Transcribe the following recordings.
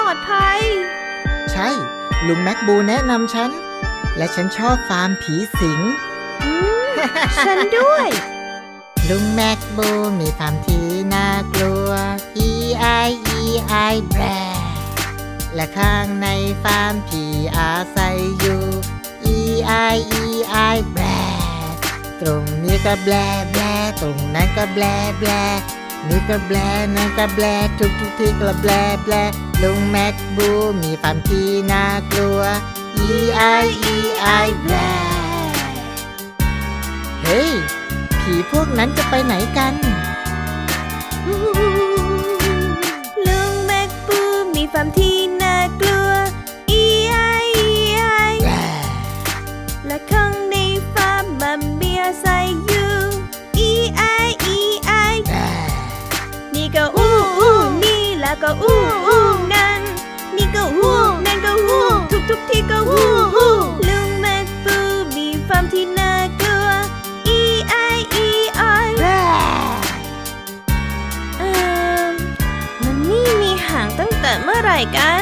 ดภัยใช่ลุงแม็กบูแนะนำฉันและฉันชอบฟาร์มผีสิงฉันด้วยลุงแม็กบูมีฟาร์มที่น่ากลัว E-I-E-I แบรและข้างในฟาร์มผีอาศัยอยู่ E-I-E-I แบรตรงนี้ก็แบลแบลตรงนั้นก็แบลแบลนี่ก็แบลนั่นก็แบลทุกที่ก็แบลแบลลุงแม็กบูมีฟาร์มที่น่ากลัว E-I-E-I แบลเฮ้ยผีพวกนั้นจะไปไหนกันลุงแม็กบูมีฟาร์มที่น่ากลัว E-I-E-I และข้างในฟาร์มมันมีอาศัยอยู่ E-I-E-I นี่ก็อู้นี่แล้วก็อู้นั่นนี่ก็อู้นั่นก็อู้ทุกที่ก็อู้ลุงแม็กบูมีฟาร์มที่น่ากลัว E-I-E-I มันนี่มีหางตั้งแต่เมื่อไหร่กัน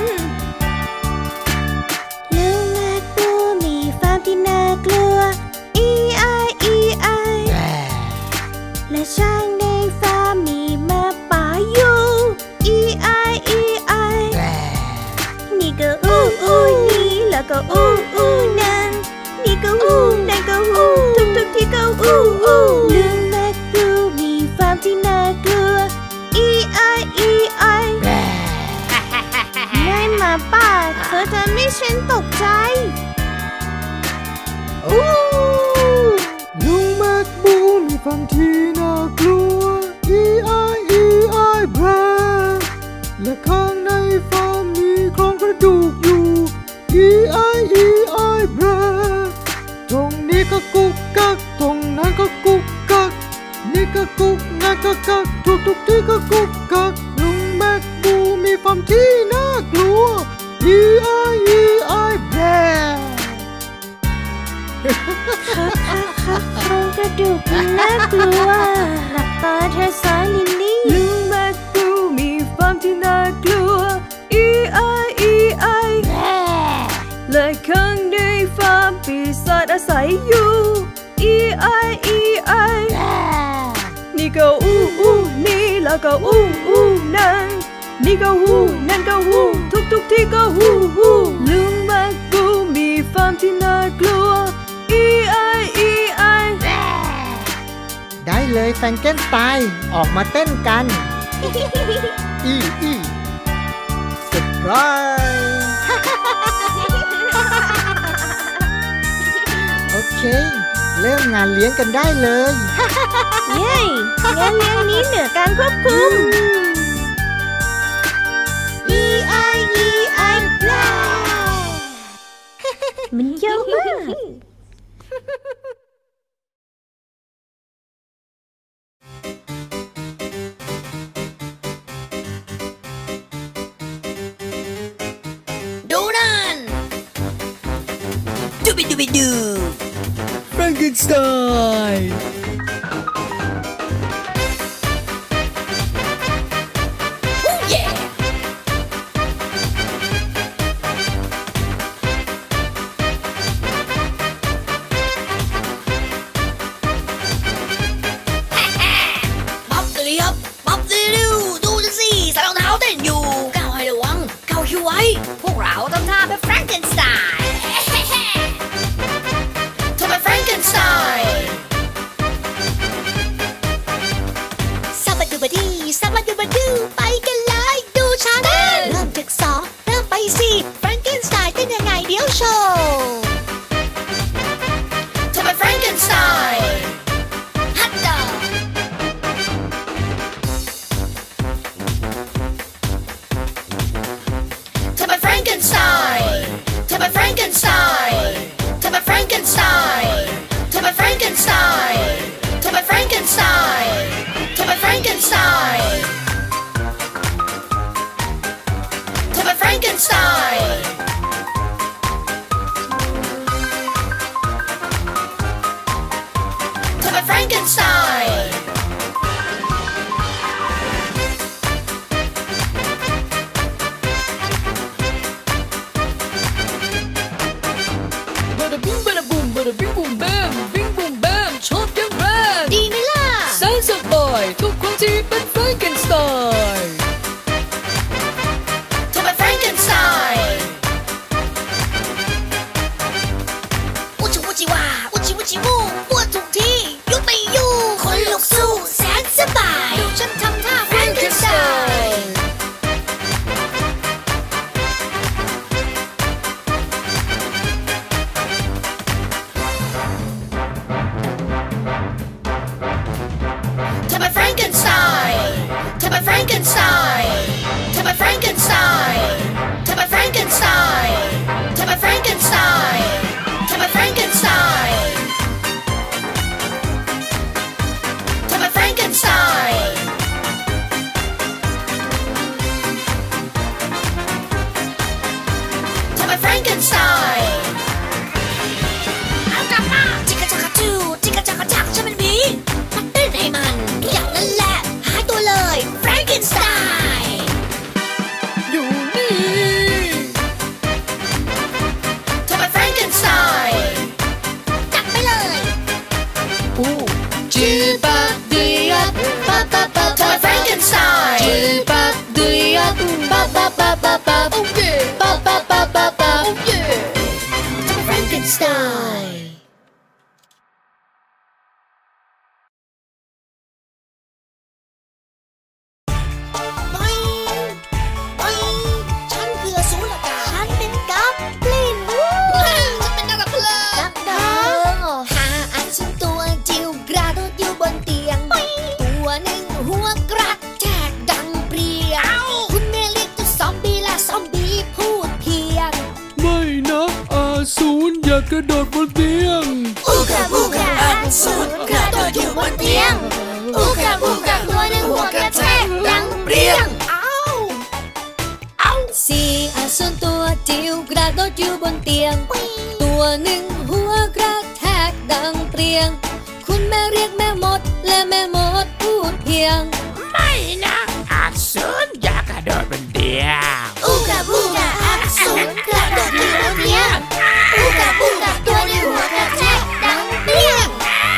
ลุงแม็กบูมีฟาร์มที่น่ากลัว E-I-E-I และช่างในฟาร์มมีแม่ป่าอยู่ E-I-E-I นี่ก็อู้นี่แล้วก็อู้นั่นนี่ก็อู้นั่นก็อู้ทุกที่ก็อู้ลุงแม็กบูมีฟาร์มที่น่ากลัว E-I-E-I ไม่มาป่าเธอจะไม่ฉันตกใจลุงแม็กบูมีฟาร์มที่น่ากลัว E-I-E-I แบรและข้างในฟาร์มมีโครงกระดูกอยู่ E-I-E-I แบรตรงนี้ก็กุกกักตรงนั้นก็กุกกักนี่ก็กุกนั่นก็กักทุกที่ก็กุกกักลุงแม็กบูมีฟาร์มที่น่ากลัว E-I-E-I แบรค่ะโครงกระดูกมันน่ากลัวหลับตาเธอสายลิลลี่ลุงแม็กบูมีฟาร์มที่น่ากลัว E-I-E-I และข้างในฟาร์มปีศาจอาศัยอยู่ E-I-E-I นี่ก็อู้นี่แล้วก็อู้นั่นนี่ก็อู้นั่นก็อู้ทุกที่ก็อู้ลุงแม็กบูมีฟาร์มที่น่ากลัว E-I-E-I ได้เลยแฟรงเกนสไตน์ออกมาเต้นกัน อีเซอร์ไพรส์โอเคเริ่มงานเลี้ยงกันได้เลยเย้งานเลี้ยงนี้เหนือการควบคุม E-I-E-I มันเยอะมากดูนั่นดูบิดูแฟรงเกนสไตน์พวกเราทำท่าเป็นแฟรงเกนสไตน์เธอเป็นแฟรงเกนสไตน์ซับบัดดูบัดดีซับบัดดูบัดดูไปกันเลยดูฉันเริ่มจากสองเริ่มไปสี่แฟรงเกนสไตน์เต้นยังไงเดี๋ยวโชว์เธอเป็นแฟรงเกนสไตน์ฮัตโตเธอเป็นแฟรงเกนสไตน์เธอเป็นแฟรงเกนสไตน์เธอเป็นแฟรงเกนสไตน์เธอเป็นแฟรงเกนสไตน์เธอเป็นแฟรงเกนสไตน์เธอเป็นแฟรงเกนสไตน์น์ทุกคนที่เป็นแฟรงเกนสไตน์เธอเป็นแฟรงเกนสไตน์อุจิวุจิวาอุจิวุจิวูปวดทุกที่ยุดไม่อยู่คนลุกสู้แสนสบายดูฉันทำท่าแฟรงเกนสไตน์เธอเป็นแฟรงเกนสไตน์เธอเป็นแฟรงเกนสไตน์เธอเป็นแฟรงเกนสไตน์เธอเป็นแฟรงเกนสไตน์เธอเป็นแฟรงเกนสไตน์เธอเป็นแฟรงเกนสไตน์เธอเป็นแฟรงเกนสไตน์เธอเป็นแฟรงเกนสไตน์เอากลับมาจิกกะจักกะจูจิกกะจักกะจักฉันเป็นผีมาเต้นให้มันทุกอย่างนั่นแหละหายตัวเลยแฟรงเกนสไตน์อยู่นี่เธอเป็นแฟรงเกนสไตน์จับไปเลยจีบักเดียบปะปะปะเธอเป็นแฟรงเกนสไตน์จีบักเดียบปะปะปะปะปะโอเคปะปะปะปะปะโอเคเธอเป็นแฟรงเกนสไตน์ฉันคืออสูรกาฉันเป็นกัปลินฉันเป็นนักดับเพลิงหาอันซึ่งตัวจิ๋วกระโดดอยู่บนเตียงตัวหนึ่งหัวกระแทกดังเปรี้ยงคุณแม่เรียกตัวซอมบี้และซอมบี้พูดเพียงไม่นะอาสูรอย่ากระโดดบนเตียงอูกาบูกาอสูรกระโดดอยู่บนเตียงอูกาบูกาตัวหนึ่งหัวกระแทกดังเปรี้ยงสี่อสูรตัวจิ๋วกระโดดอยู่บนเตียงตัวหนึ่งหัวกระแทกดังเปรี้ยงคุณแม่เรียกแม่มดและแม่มดพูดเพียงไม่นะอาสูรอย่ากระโดดบนเตียงอูกาบูกาอสูรกระโดดอยู่บนเตียงอูกาบูกาตัวหนึ่งหัวกระแทกดังเปรี้ยง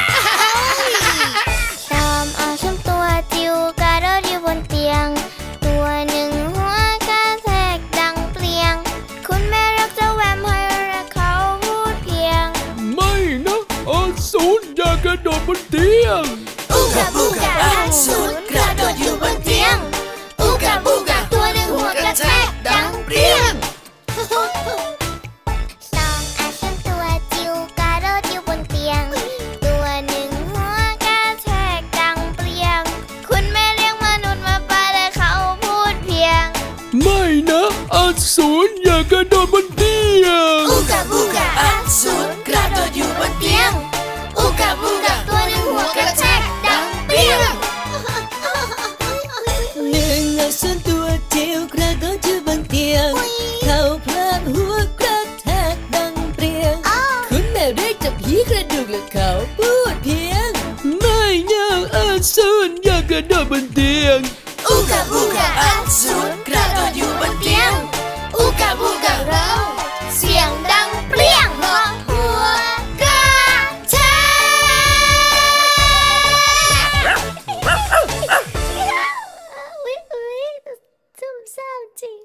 สามอสูรตัวจิ๋วกระโดดอยู่บนเตียงตัวหนึ่งหัวกระแทกดังเปรี้ยงคุณแม่รักเจ้าแวมไพร์และเขาพูดเพียงไม่นะอาสูรอย่ากระโดดบนเตียงอูกาบูกาอสูรกระโดดอยู่บนเตียงอูกาบูกาตัวหนึ่งหัวกระแทกดังเปรี้ยงสองอสูรตัวจิ๋วกระโดดอยู่บนเตียงตัวหนึ่งหัวกระแทกดังเปรี้ยงคุณแม่เรียกมนุษย์มาปาและเขาพูดเพียงไม่นะอาสูรอย่ากระโดดบนเตียงอูกาบูกาอสูรกระโดดอยู่บนเตียงอูกาบูกาตัวหนึ่งหัวกระแทกดังเปรี้ยงหนึ่งอสูรตัวจิ๋วกระโดดอยู่บนเตียงเขาพลาดหัวกระแทกดังเปรี้ยงคุณแม่เรียกจับผีกระดูกและเขาพูดเพียงไม่นะอาสูรอย่ากระโดดบนเตียงอูกาบูกาอสูรกระโดดอยู่บนเตียงอูกาบูกาเราเสียงดังเปรี้ยงหัวกระแทกซุ่มซ่ามจริง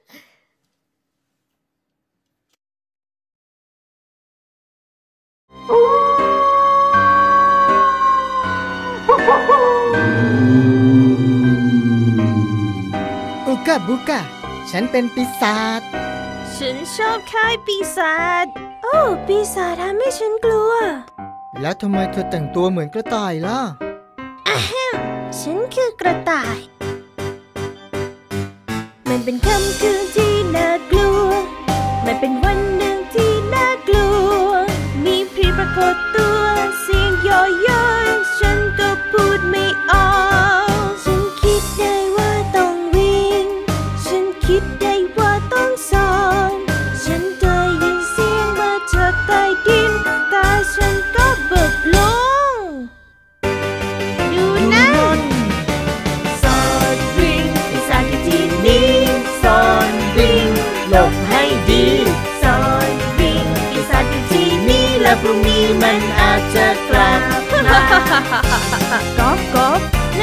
อูกาบูกาฉันเป็นปีศาจฉันชอบค่ายปีศาจโอ้ปีศาจทำให้ฉันกลัวแล้วทำไมเธอแต่งตัวเหมือนกระต่ายล่ะฉันคือกระต่ายมันเป็นค่ำคืนที่น่ากลัวมันเป็นวันหนึ่งที่น่ากลัวมีผีปรากฏตัวเสียงย่อยๆฉันก็พูดไม่ออกฉันคิดได้ว่าต้องวิ่งฉันคิดได้ว่าต้องซ่อนฉันได้ยินเสียงมาจากใต้ดินแต่ฉันก็เบิกลงดูนั่นซ่อนวิ่งปีศาจอยู่ที่นี่ซ่อนวิ่งหลบให้ดีซ่อนวิ่งปีศาจอยู่ที่นี่แล้วพรุ่งนี้มันอาจจะกลับมาก๊อบก๊อบใน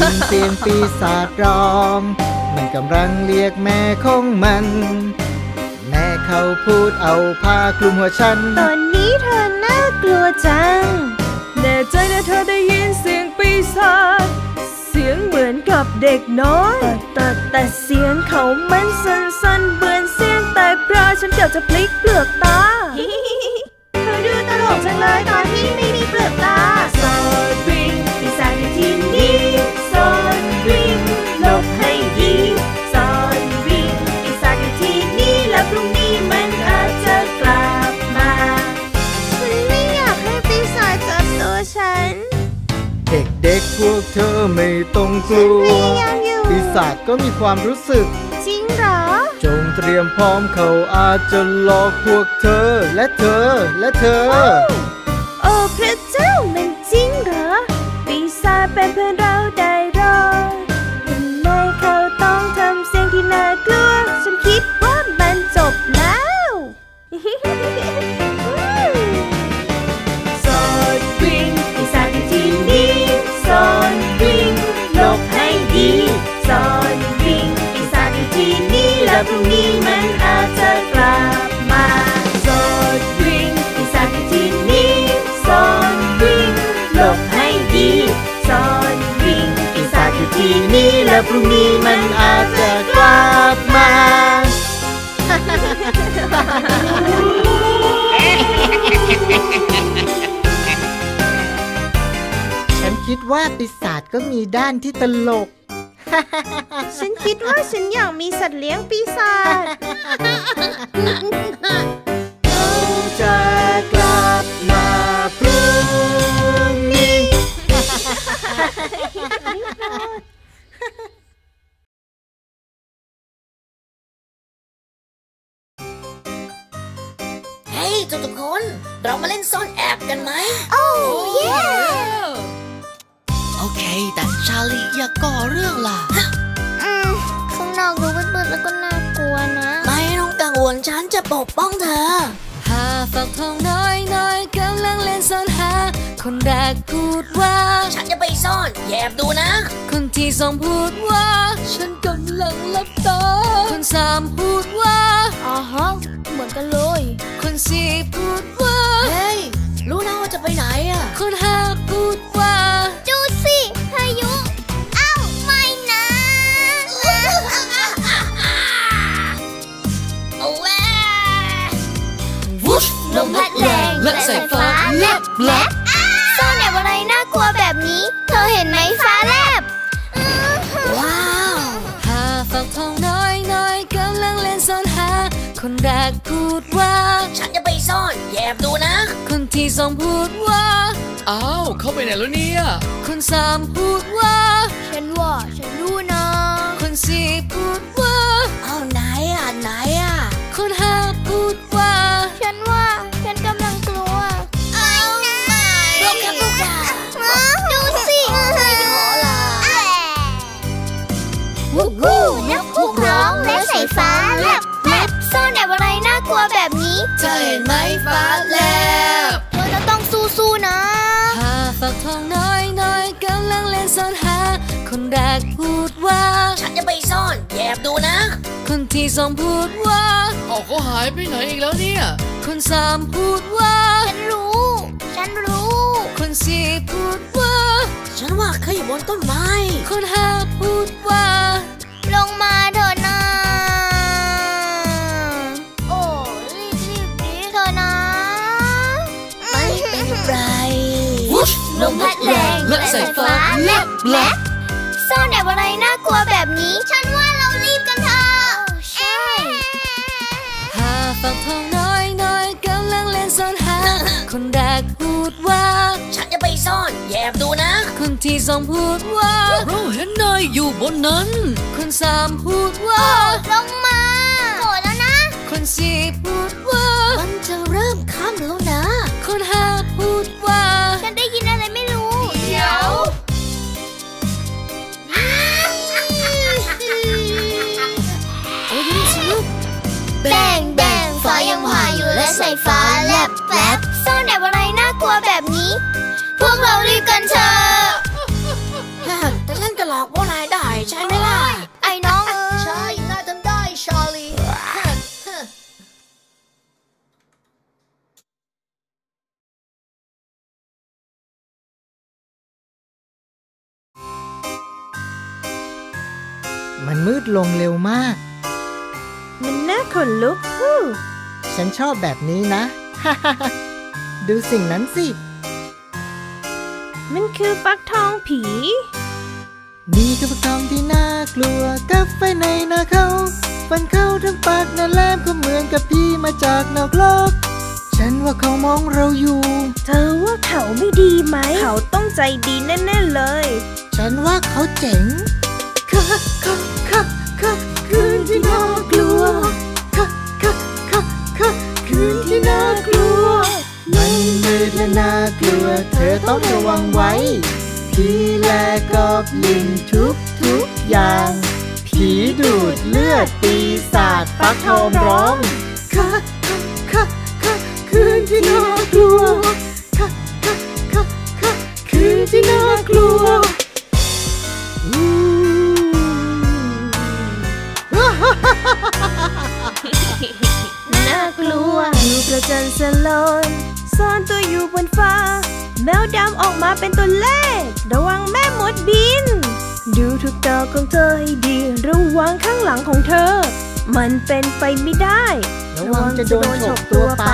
ยินเสียงปีศาจร้องมันกำลังเรียกแม่ของมันแม่เขาพูดเอาผ้าคลุมหัวฉันตอนนี้เธอน่ากลัวจังแน่ใจนะเธอได้ยินเสียงปีศาจเสียงเหมือนกับเด็กน้อยแต่เสียงเขามันสั้นๆเหมือนเสียงแต่พระฉันเกือบจะพลิกเปลือกตาเธอดูตลกจังเลยตอนที่ไม่มีเปลือกตาซ่อนวิ่งปีศาจอยู่ที่นี่ซ่อนวิ่งหลบให้ดีซ่อนวิ่งปีศาจอยู่ที่นี่แล้วพรุ่งนี้มันอาจจะกลับมาฉันไม่อยากให้ปีศาจจับตัวฉันเด็กๆพวกเธอไม่ต้องกลัวปีศาจก็มีความรู้สึกจริงเหรอจงเตรียมพร้อมเขาอาจจะหลอกพวกเธอและเธอโอ้พระเจ้ามันจริงเหรอปีศาจเป็นเพื่อนเราได้หรอทำไมเขาต้องทำเสียงที่น่ากลัวฉันคิดว่ามันจบแล้วซ่อนวิ่งปีศาจอยู่ที่นี่ซ่อนวิ่งหลบให้ดีซ่อนวิ่งปีศาจอยู่ที่นี่แล้วพรุ่งนี้มันอาจจะกลับมาซ่อนวิ่งปีศาจอยู่ที่นี่ซ่อนวิ่งหลบให้ดีซ่อนวิ่งปีศาจอยู่ที่นี่แล้วพรุ่งนี้มันอาจจะกลับมาฉันคิดว่าปีศาจก็มีด้านที่ตลกฉันคิดว่าฉันอยากมีสัตว์เลี้ยงปีศาจเราจะกลับมาพรุ่งนี้เฮ้ยทุกคนเรามาเล่นซ่อนแอบกันไหมโอ้เย่โอเคแต่ชาลีอย่าก่อเรื่องล่ะข้างนอกดูมืดๆแล้วก็น่ากลัวนะไม่ต้องกังวลฉันจะปกป้องเธอฝักทองน้อยกำลังเล่นซ่อนหาคนแรกพูดว่าฉันจะไปซ่อนแอบดูนะคนที่สองพูดว่าฉันกำลังหลับตาคนสามพูดว่าอ๋อฮะเหมือนกันเลยคนสี่พูดว่าเฮ้ยรู้นะว่าจะไปไหนอ่ะคนห้าพูดว่าดูสิพายุอ้าวไม่นะเอาแว่วุชลมพัดแรงและสายฟ้าแลบซ่อนแอบอะไรน่ากลัวแบบนี้เธอเห็นไหมฟ้าแลบว้าวฝักทองน้อยกำลังเล่นซ่อนหาคนแรกพูดว่าฉันจะไปซ่อนแอบดูนะคนที่สองพูดว่าอ้าวเข้าไปไหนแล้วเนี่ยคนสามพูดว่าฉันรู้นะคนสี่พูดว่าเอาไหนอ่ะคนห้าพูดว่าฉันกำลังกลัวเอาไหนพวกดูสินักพูกร้องและสายฟ้าแลบซ่อนแอบอะไรน่ากลัวแบบนี้เธอเห็นไหมฟ้าแลบเธอจะต้องสู้ๆนะฝักทองน้อยกำลังเล่นซ่อนหาคนแรกพูดว่าฉันจะไปซ่อนแอบดูนะคนที่สองพูดว่าเขาหายไปไหนอีกแล้วเนี่ยคนสามพูดว่าฉันรู้คนสี่พูดว่าฉันว่าเขาอยู่บนต้นไม้คนห้าพูดว่าลงมาเถอะนะโอ้รีบดีเถอะนะไม่เป็นไรวุชลมพัดแรงและสายฟ้าแลบซ่อนแอบอะไรน่ากลัวแบบนี้ฉันว่าเรารีบกันเถอะใช่ฝักทองน้อยกำลังเล่นซ่อนหาคนแรกพูดว่าฉันจะไปซ่อนแอบดูนะคนที่สองพูดว่าเราเห็นนายอยู่บนนั้นคนสามพูดว่าลงมาโกรธแล้วนะคนสี่พูดว่ามันจะเริ่มค่ำแล้วนะคนห้าพูดว่าฉันได้ยินอะไรไม่รู้เดี๋ยวแบ่งฟ้ายังผ่าอยู่และสายฟ้าแลบซ่อนแอบอะไรน่ากลัวแบบนี้พวกเรารีบกันเถอะแต่ฉันจะหลอกมันมืดลงเร็วมากมันน่าขนลุกฉันชอบแบบนี้นะ ดูสิ่งนั้นสิมันคือฟักทองผีนี่คือฟักทองที่น่ากลัวกับไฟในหน้าเขาฟันเข้าทั้งปากนั่นแหลมก็เหมือนกับพี่มาจากนอกโลกฉันว่าเขามองเราอยู่เธอว่าเขาไม่ดีไหมเขาต้องใจดีแน่ๆเลยฉันว่าเขาเจ๋งคืนที่น่ากลัวคืนที่น่ากลัวมันมืดและน่ากลัวเธอต้องระวังไว้ผีและกอบลิงทุกอย่างผีดูดเลือดปีศาจฟักทองร้องคืนที่น่ากลัวคืนที่น่ากลัวน่ากลัวอยู่ประจันสลอนซ่อนตัวอยู่บนฟ้าแมวดำออกมาเป็นตัวเลขระวังแม่มดบินดูทุกดอกของเธอให้ดีระวังข้างหลังของเธอมันเป็นไปไม่ได้ระวังจะโดนฉกตัวไป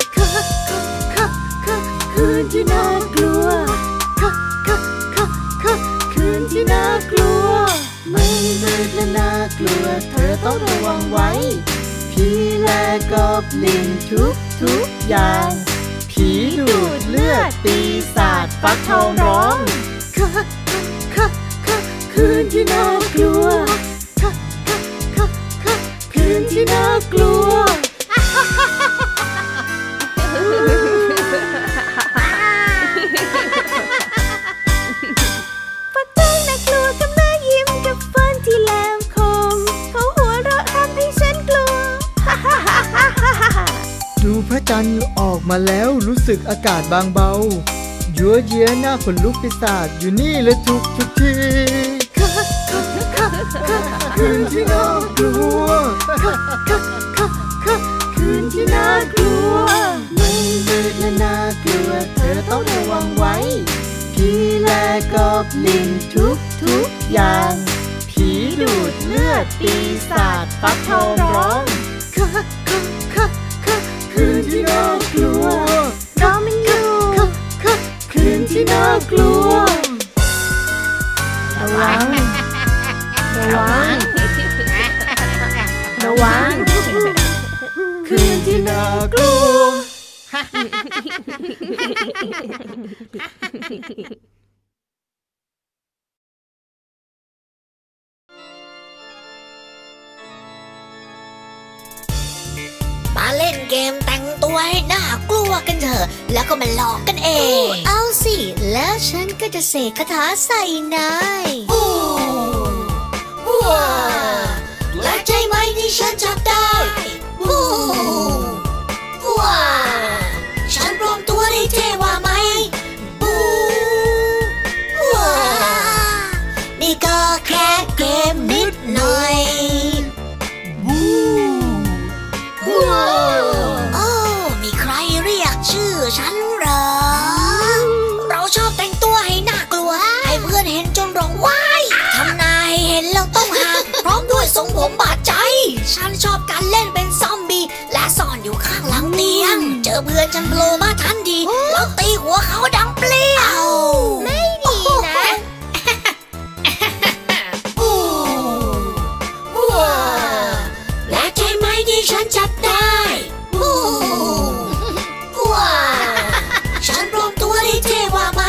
คืนที่น่ากลัวคืนที่น่ากลัวไม่มืดและน่ากลัวเธอต้องระวังไว้ผีและกอบลิงทุกอย่างผีดูดเลือดปีศาจฟักทองร้องคืนที่น่ากลัวคืนที่น่ากลัวฟักทองน่ากลัวกับหน้ายิ้มกับฟันที่แหลมคมเขาหัวเราะทำให้ฉันกลัวดูพระจันทร์ออกมาแล้วรู้สึกอากาศบางเบายั่วเยื้อหน้าขนลุกปีศาจอยู่นี่และทุกทีคืนที่น่ากลัวคืนที่น่ากลัวไม่มืดและน่ากลัวเธอต้องระวังไว้ผีและกอบลิงทุกอย่างผีดูดเลือดปีศาจฟักทองร้องคืนที่น่ากลัวก็มันอยู่คืนที่น่ากลัวระวังคืนที่น่ากลัวมาเล่นเกมแต่งตัวให้น่ากลัวกันเถอะแล้วก็มาหลอกกันเองเอาสิแล้วฉันก็จะเสกคาถาใส่นายว้าและใจไหมที่ฉันจับได้ว้าฉันปลอมตัวได้เท่ว่าไหมว้านี่ก็แค่เกมนิดหน่อยมีใครเรียกชื่อฉันเหรอเราชอบแต่งตัวให้น่ากลัวให้เพื่อนเห็นจนร้องว้ายทำหน้าให้เห็นแล้วต้องหักพร้อมด้วยทรงผมบาดใจฉันชอบการเล่นเป็นซอมบี้และซ่อนอยู่ข้างหลังเตียงเจอเพื่อนฉันโผล่มาทันทีแล้วตีหัวเขาดังเปรี้ยวไม่ดีนะและใช่ไหมที่ฉันจับได้ฉันปลอมตัวได้เท่ว่าไหม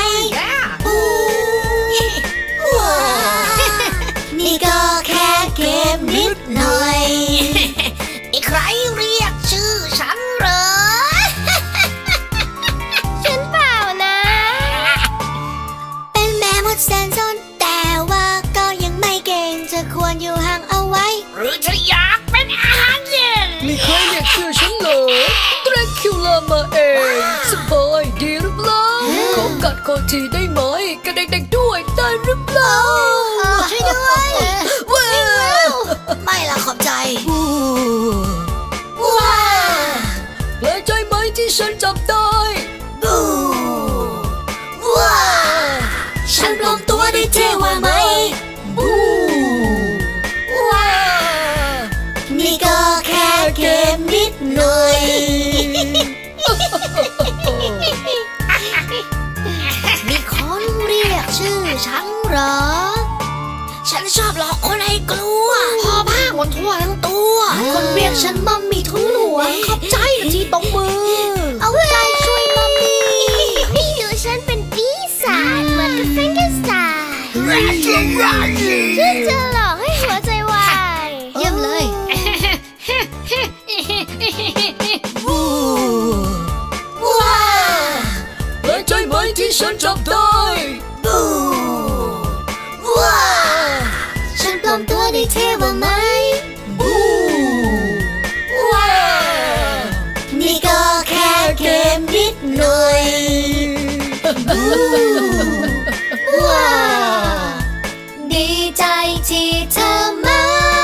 นี่ก็แค่เกมนิดหน่อยมีใครเรียกชื่อฉันเหรอฉันเปล่านะเป็นแม่มดแสนซนแต่ว่าก็ยังไม่เก่งจะควรอยู่ห่างเอาไว้หรือจะอยากเป็นอาหารเย็นมีใครเรียกชื่อฉันเหรอเดรคิวล่ามาเองสบายดีหรือเปล่าขอกัดคอทีได้ไหมกับเด็กๆด้วยได้หรือเปล่าช่วยด้วยไม่ละขอบใจว้าแล้วใจไหมที่ฉันจับได้ว้าฉันปลอมตัวได้เท่ว่าไหมชื่อฉันเหรอฉันชอบหลอกคนให้กลัวพอผ้าหมดทั่วทั้งตัวคนเรียกฉันมัมมี่ทุ่งหลวงขอบใจที่ตรงมือเอาใจช่วยมัมมี่ดูฉันเป็นปีศาจเหมือนกับแฟรงเกนสไตน์ฉันจะหลอกให้หัวใจวายเยี่ยมเลยว้าเปิดใจไหมที่ฉันจับได้บูว้าฉันปลอมตัวได้เท่ว่าไหมบูว้านี่ก็แค่เกมนิดหน่อยบูว้าดีใจที่เธอมา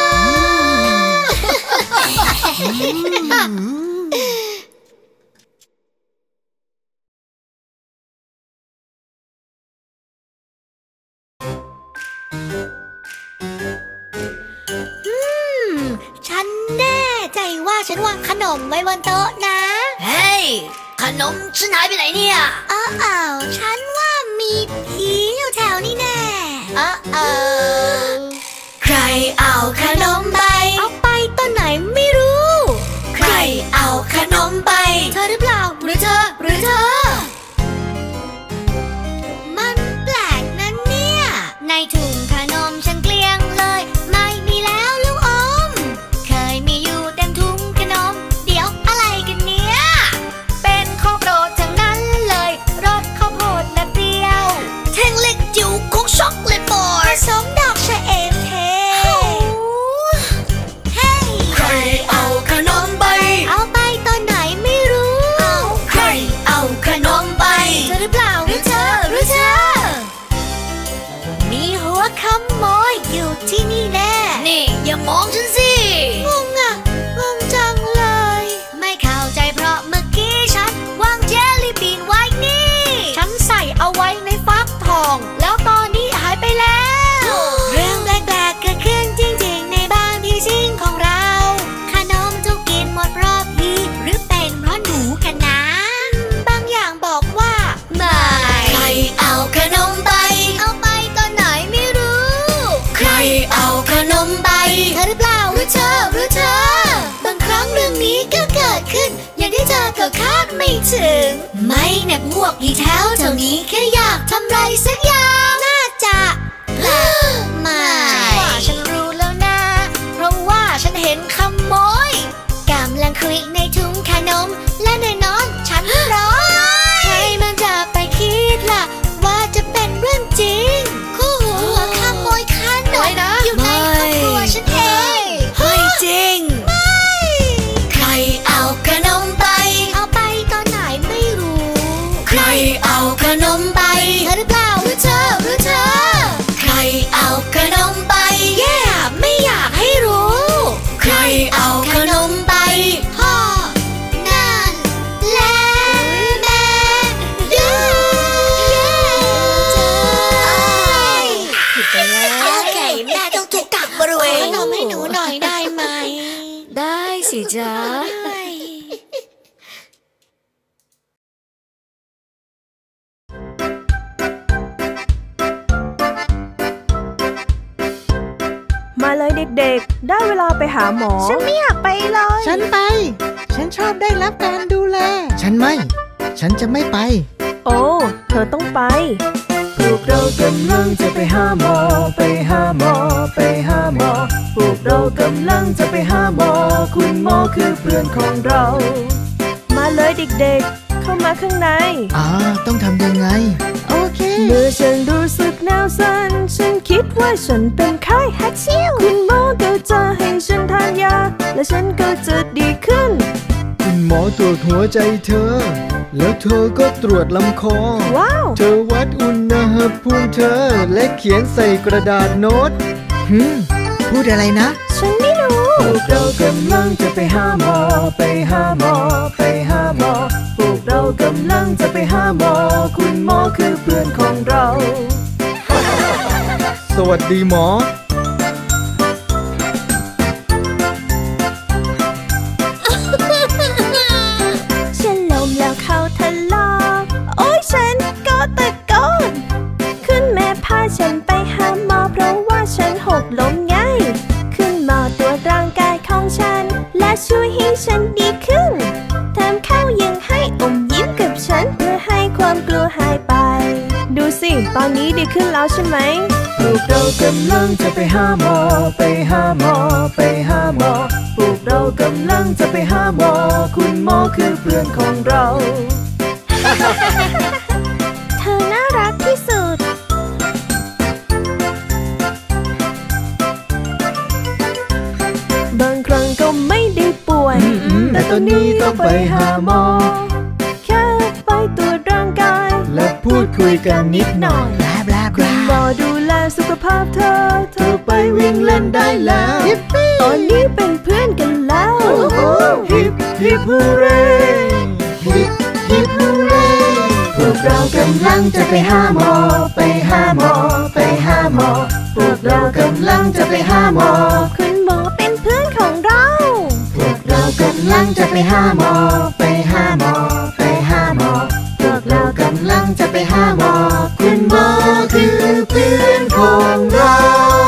ฉันแน่ใจว่าฉันวางขนมไว้บนโต๊ะนะเฮ้ยขนมฉันหายไปไหนเนี่ยอ้าวฉันว่ามีผีอยู่แถวนี้แน่ใครเอาขนมไปเอาไปตอนไหนไม่รู้ใครเอาขนมไปเธอหรือเปล่าหรือเธอมันแปลกนะเนี่ยในถุงขนมฉันเกลี้ยงเลยไม่มีแล้วลูกอมเคยมีอยู่เต็มถุงขนมเดี๋ยวอะไรกันเนี่ยเป็นของโปรดทั้งนั้นเลยรสข้าวโพดและเปรี้ยวแท่งเล็กจิ๋วคุกช็อกโกแลตบอร์ผสมดอกชะเอมเทใครเอาขนมไปเอาไปตอนไหนไม่รู้ใครเอาขนมไปเธอหรือเปล่าหรือเธอมีหัวขโมยอยู่ที่นี่แน่นี่อย่ามองฉันสิงงจังเลยไม่เข้าใจเพราะเมื่อกี้ฉันวางเจลลี่บีนไว้นี่ฉันใส่เอาไว้ในฟักทองแล้วตอนนี้หายไปแล้วเรื่องแปลกๆเกิดขึ้นจริงๆในบ้านที่ซิ่งของเราขนมถูกกินหมดเพราะผีหรือเป็นเพราะหนูกันนะบางอย่างบอกว่าไม่ใครเอาขนมไปเอาไปตอนไหนไม่รู้ใครเอาขนมไปเธอหรือเปล่าหรือเธอบางครั้งเรื่องนี้ก็เกิดขึ้นอย่างที่เธอก็คาดไม่ถึงไม่นะพวกอีแถวนี้แค่อยากทำไรสักอย่างน่าจะไม่ว่าฉันรู้แล้วนะเพราะว่าฉันเห็นขโมยกำลังคุยในถุงขนมและแน่นอนฉันร้องใครมันจะไปคิดล่ะว่าจะเป็นเรื่องจริงคู่หัวขโมยขนมอยู่ในครอบครัวฉันเองไม่จริงใครเอาขนมไปเอาไปตอนไหนไม่รู้ใครเอาขนมไปเธอหรือเปล่าหรือเธอใครเอาขนมไปไม่อยากให้รู้ใครเอาขนมไปพ่อนั่นและแม่ดูผิดไปแล้วโอเคแม่ต้องถูกกักบริเวณขนมให้หนูหน่อยได้ไหมได้สิจ๊ะมาเลยเด็กๆได้เวลาไปหาหมอฉันไม่อยากไปเลยฉันไปฉันชอบได้รับการดูแลฉันจะไม่ไปโอ้เธอต้องไปพวกเรากำลังจะไปหาหมอพวกเรากำลังจะไปหาหมอคุณหมอคือเพื่อนของเรามาเลยเด็กๆเข้ามาข้างในต้องทำยังไงโอเคเมื่อฉันรู้สึกหนาวสั่นฉันคิดว่าฉันเป็นไข้ฮัดชิวคุณหมอก็จะให้ฉันทานยาและฉันก็จะดีขึ้นคุณหมอตรวจหัวใจเธอแล้วเธอก็ตรวจลำคอว้าวเธอวัดอุณหภูมิเธอและเขียนใส่กระดาษโน้ตพูดอะไรนะฉันไม่รู้พวกเรากำลังจะไปหาหมอพวกเรากำลังจะไปหาหมอคุณหมอคือเพื่อนของเรา สวัสดีหมอแล้วเข้าทะเลาะโอ้ยฉันก็ตะโกนขึ้นแม่พาฉันไปหาหมอเพราะว่าฉันหกล้มไงคุณหมอตรวจร่างกายของฉันและช่วยให้ฉันดีขึ้นแถมเขายังให้อมยิ้มกับฉันเพื่อให้ความกลัวหายไปดูสิตอนนี้ดีขึ้นแล้วใช่ไหมพวกเรากำลังจะไปหาหมอไปหาหมอไปหาหมอพวกเรากำลังจะไปหาหมอคุณหมอคือเพื่อนของเราเธอน่ารักที่สุดบางครั้งก็ไม่ได้ป่วยแต่ตอนนี้ต้องไปหาหมอแค่ไปตรวจร่างกายและพูดคุยกันนิดหน่อยคุณหมอดูแลสุขภาพเธอไปวิ่งเล่นได้แล้วตอนนี้เป็นเพื่อนกันแล้วฮิปฮิปฮูเร่ฮิปฮิปฮูเร่พวกเรากำลังจะไปหาหมอไปหาหมอไปหาหมอพวกเรากำลังจะไปหาหมอคุณหมอเป็นเพื่อนของเราพวกเรากำลังจะไปหาหมอไปหาหมอไปหาหมอพวกเรากำลังจะไปหาหมอคุณหมอคือเพื่อนของเรา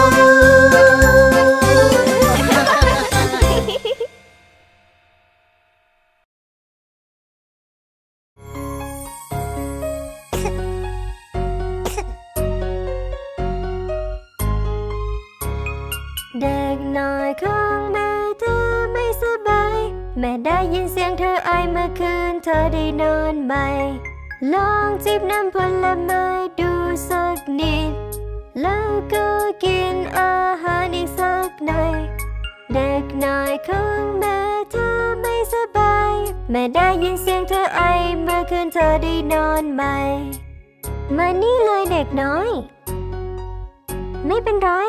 เด็กน้อยของแม่เธอไม่สบายแม่ได้ยินเสียงเธอไอเมื่อคืนเธอได้นอนไหมลองจิบน้ำผลไม้ดูสักนิดแล้วก็กินอาหารอีกสักหน่อยเด็กน้อยของแม่เธอไม่สบายแม่ได้ยินเสียงเธอไอเมื่อคืนเธอได้นอนไหมมานี่เลยเด็กน้อยไม่เป็นไร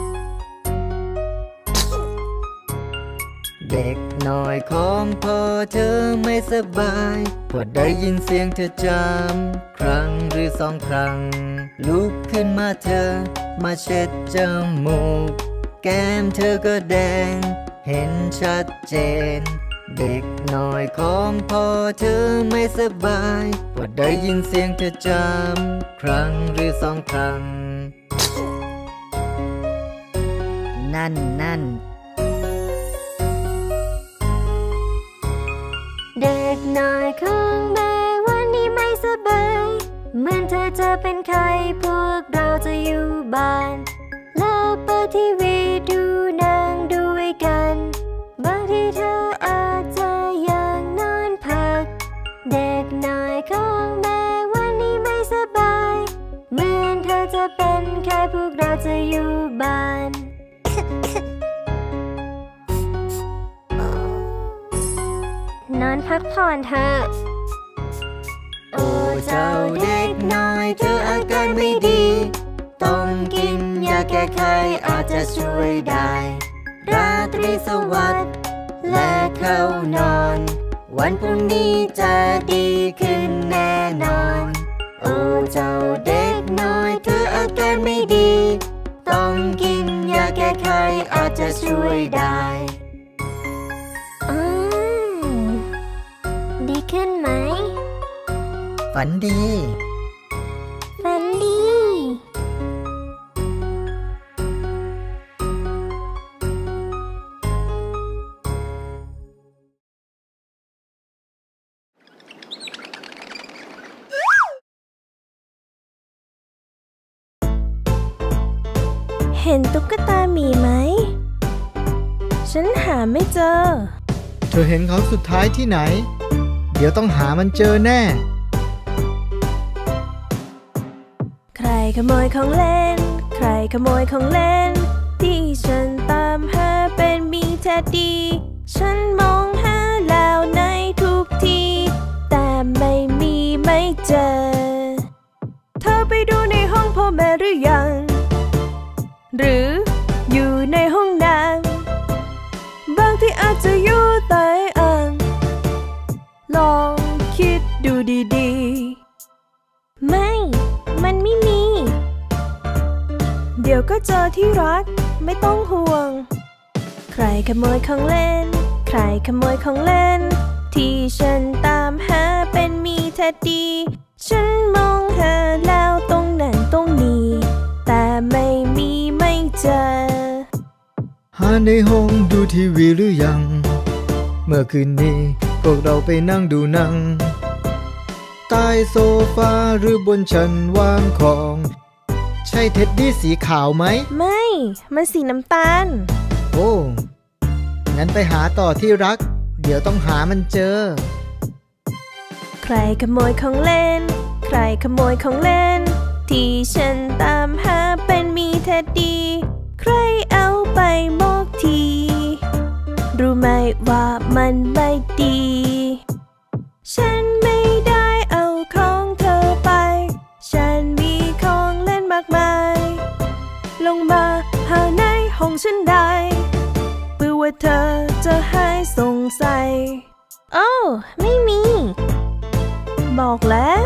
เด็กน้อยของพ่อเธอไม่สบายพอได้ยินเสียงเธอจำครั้งหรือสองครั้งลุกขึ้นมาเธอมาเช็ดจมูกแก้มเธอก็แดงเห็นชัดเจนเด็กน้อยของพ่อเธอไม่สบายพอได้ยินเสียงเธอจำครั้งหรือสองครั้งนั่นเด็กน้อยของแม่วันนี้ไม่สบายเหมือนเธอจะเป็นไข้พวกเราจะอยู่บ้านแล้วเปิดทีวีดูหนังด้วยกันบางทีเธออาจจะอยากนอนพักเด็กน้อยของแม่วันนี้ไม่สบายเหมือนเธอจะเป็นไข้พวกเราจะอยู่บ้านนอนพักผ่อนเถอะโอ้เจ้าเด็กน้อยเธออาการไม่ดีต้องกินยาแก้ไขอาจจะช่วยได้ราตรีสวัสดิ์และเข้านอนวันพรุ่งนี้จะดีขึ้นแน่นอนโอ้เจ้าเด็กน้อยเธออาการไม่ดีต้องกินยาแก้ไขอาจจะช่วยได้ดีขึ้นไหมฝันดีฝันดีเห็นตุ๊กตาหมีไหมฉันหาไม่เจอเธอเห็นเขาสุดท้ายที่ไหนเดี๋ยวต้องหามันเจอแน่ใครขโมยของเล่นใครขโมยของเล่นที่ฉันตามหาเป็นมีแท้ดีฉันมองหาแล้วในทุกที่แต่ไม่มีไม่เจอเธอไปดูในห้องพ่อแม่หรือยังหรืออยู่ในห้องน้ำบางที่อาจจะอยู่ใต้อ่างลองคิดดูดีๆมันไม่มีเดี๋ยวก็เจอที่รักไม่ต้องห่วงใครขโมยของเล่นใครขโมยของเล่นที่ฉันตามหาเป็นมีแท้ดีฉันมองหาแล้วตรงนั้นตรงนี้ในห้องดูทีวีหรือยังเมื่อคืนนี้พวกเราไปนั่งดูหนังใต้โซฟาหรือบนชั้นวางของใช่เท็ดดี้สีขาวไหมไม่มันสีน้ำตาลโอ้งั้นไปหาต่อที่รักเดี๋ยวต้องหามันเจอใครขโมยของเล่นใครขโมยของเล่นที่ฉันตามหาเป็นมีเท็ดดี้ใครเอาไปมอกทีรู้ไหมว่ามันไม่ดีฉันไม่ได้เอาของเธอไปฉันมีของเล่นมากมายลงมาหาในห้องฉันได้เพื่อว่าเธอจะให้สงสัยโอ้ไม่มีบอกแล้ว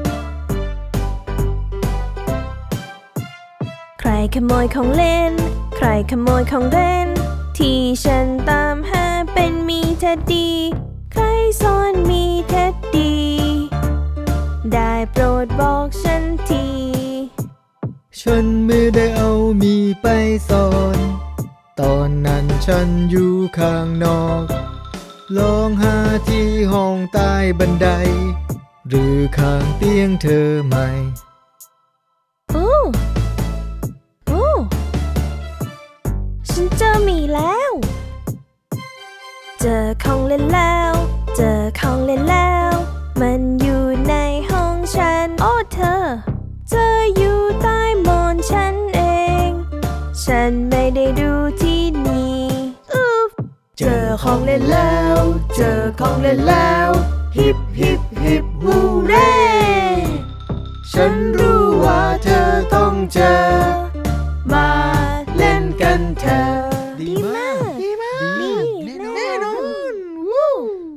ใครขโมยของเล่นใครขโมยของเล่นที่ฉันตามหาเป็นมีเท็ดดี้ใครซ่อนมีเท็ดดี้ได้โปรดบอกฉันทีฉันไม่ได้เอามีไปซ่อนตอนนั้นฉันอยู่ข้างนอกลองหาที่ห้องใต้บันไดหรือข้างเตียงเธอไหมฉันเจอหมีแล้วเจอของเล่นแล้วเจอของเล่นแล้วมันอยู่ในห้องฉันโอ้เธออยู่ใต้หมอนฉันเองฉันไม่ได้ดูที่นี่เจอของเล่นแล้วเจอของเล่นแล้วฮิปฮิปฮิปฮูเร่ฉันรู้ว่าเธอต้องเจอมาเล่นกันเถอะดีมากดีมากดีแน่นอนวู้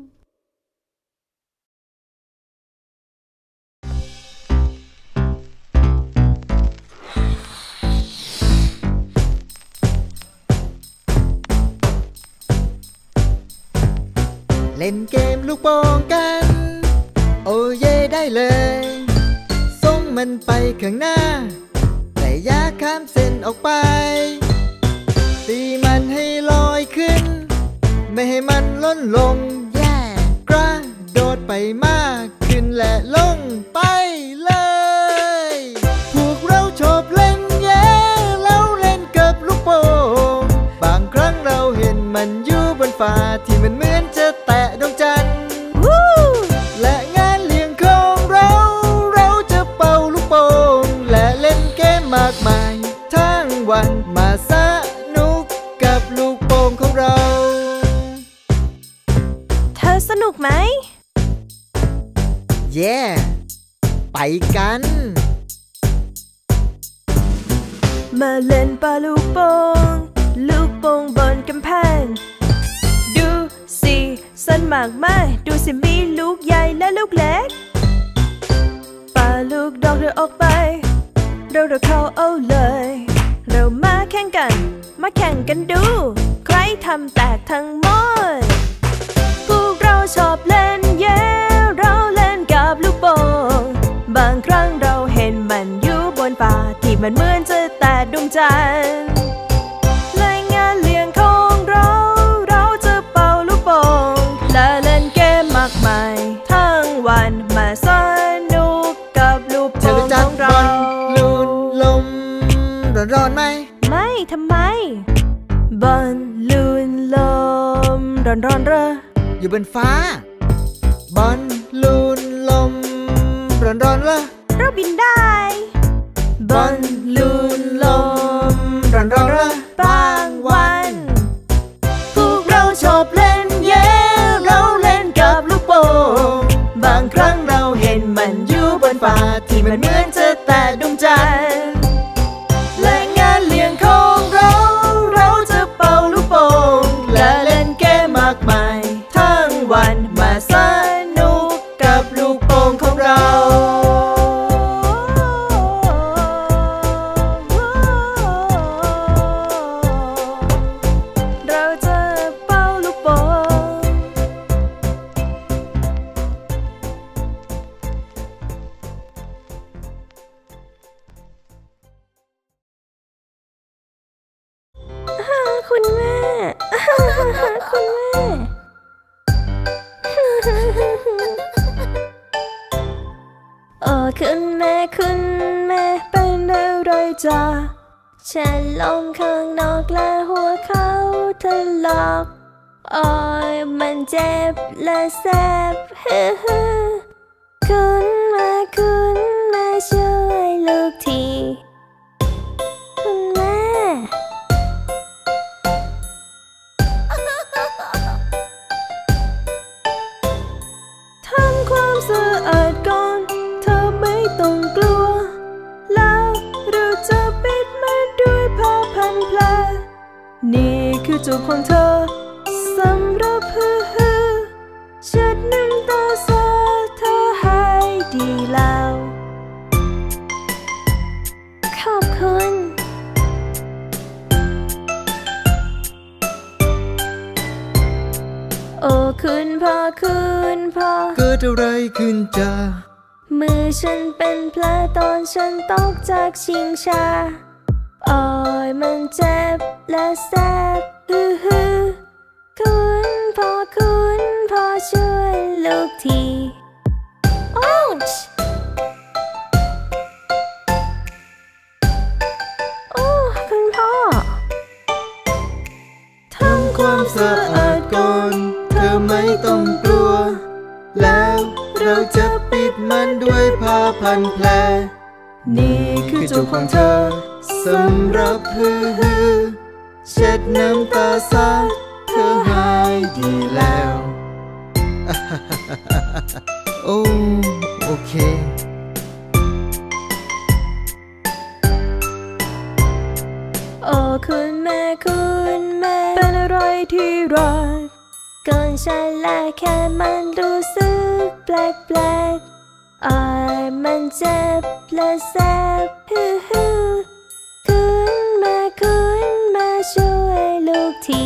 เล่นเกมลูกโป่งกันโอ้เย่ได้เลยส่งมันไปข้างหน้าแต่อย่าข้ามเส้นออกไปตีมันให้ลอยขึ้นไม่ให้มันล่นลงกระโดดไปมากขึ้นและลงไปเลยพวกเราชอบเล่นแล้วเล่นกับลูกโป่งบางครั้งเราเห็นมันอยู่บนฟ้าที่มันเหมือนจะแตะดวงจันทร์และงานเลี้ยงของเราจะเป่าลูกโป่งและเล่นเกมมากมายทั้งวันมาสนุกกับลูกโป่งของเราเธอสนุกไหมไปกันมาเล่นปาลูกโป่งบนกำแพงดูสิสนมากมายดูสิมีลูกใหญ่และลูกเล็กปาลูกดอกเรือออกไปเราเข้าเอาเลยเรามาแข่งกันดูใครทำแตกทั้งหมดพวกเราชอบเล่นเราเล่นกับลูกโป่งบางครั้งเราเห็นมันอยู่บนฟ้าที่มันเหมือนจะแตะดวงจันทร์และงานเลี้ยงของเราจะเป่าลูกโป่งและเล่นเกมมากมายทั้งวันมาสนุกกับลูกโป่งของเราบอลลูนลมร้อนไหมไม่ทำไมบอลลูนลมร้อนเหรออยู่บนฟ้าบอลลูนลมร้อนเหรอเราบินได้บอลลูนลมร้อนเหรอบางวันพวกเราชอบเล่นเราเล่นกับลูกโป่งบางครั้งเราเห็นมันอยู่บนฟ้าที่มันเหมือนจะแตะดวงจันทร์และงานเลี้ยงของเราจะเป่าลูกโป่งและเล่นเกมมากมายทั้งวันมาสนุกกับลูกโป่งของเราจาฉันลงข้างนอกและหัวเขาถลอกโอ้ยมันเจ็บและแสบคุณมาช่วยลูกทีคุณแม่ทำความสะอาดก่อนเธอไม่ต้องกลัวแล้วเราจะปิดมันด้วยผ้าพันแผลนี่คือจูบของเธอสำหรับเช็ดน้ำตาซะเธอหายดีแล้วขอบคุณโอ้คุณพ่อเกิดอะไรขึ้นจ้ามือฉันเป็นแผลตอนฉันตกจากชิงช้าโอ้ยมันเจ็บและแสบคุณพ่อช่วยลูกทีโอ้ชโอ้คุณพ่อทำความสะอาดก่อนเธอไม่ต้องกลัวแล้วเราจะปิดมันด้วยผ้าพันแผลนี่คือจูบของเธอสำหรับเช็ดน้ำตาซะเธอหายดีแล้วโอเคโอ้คุณแม่เป็นอะไรที่รักก่อนฉันและแค่มันรู้สึกแปลกมันเจ็บและแสบคุณมาช่วยลูกที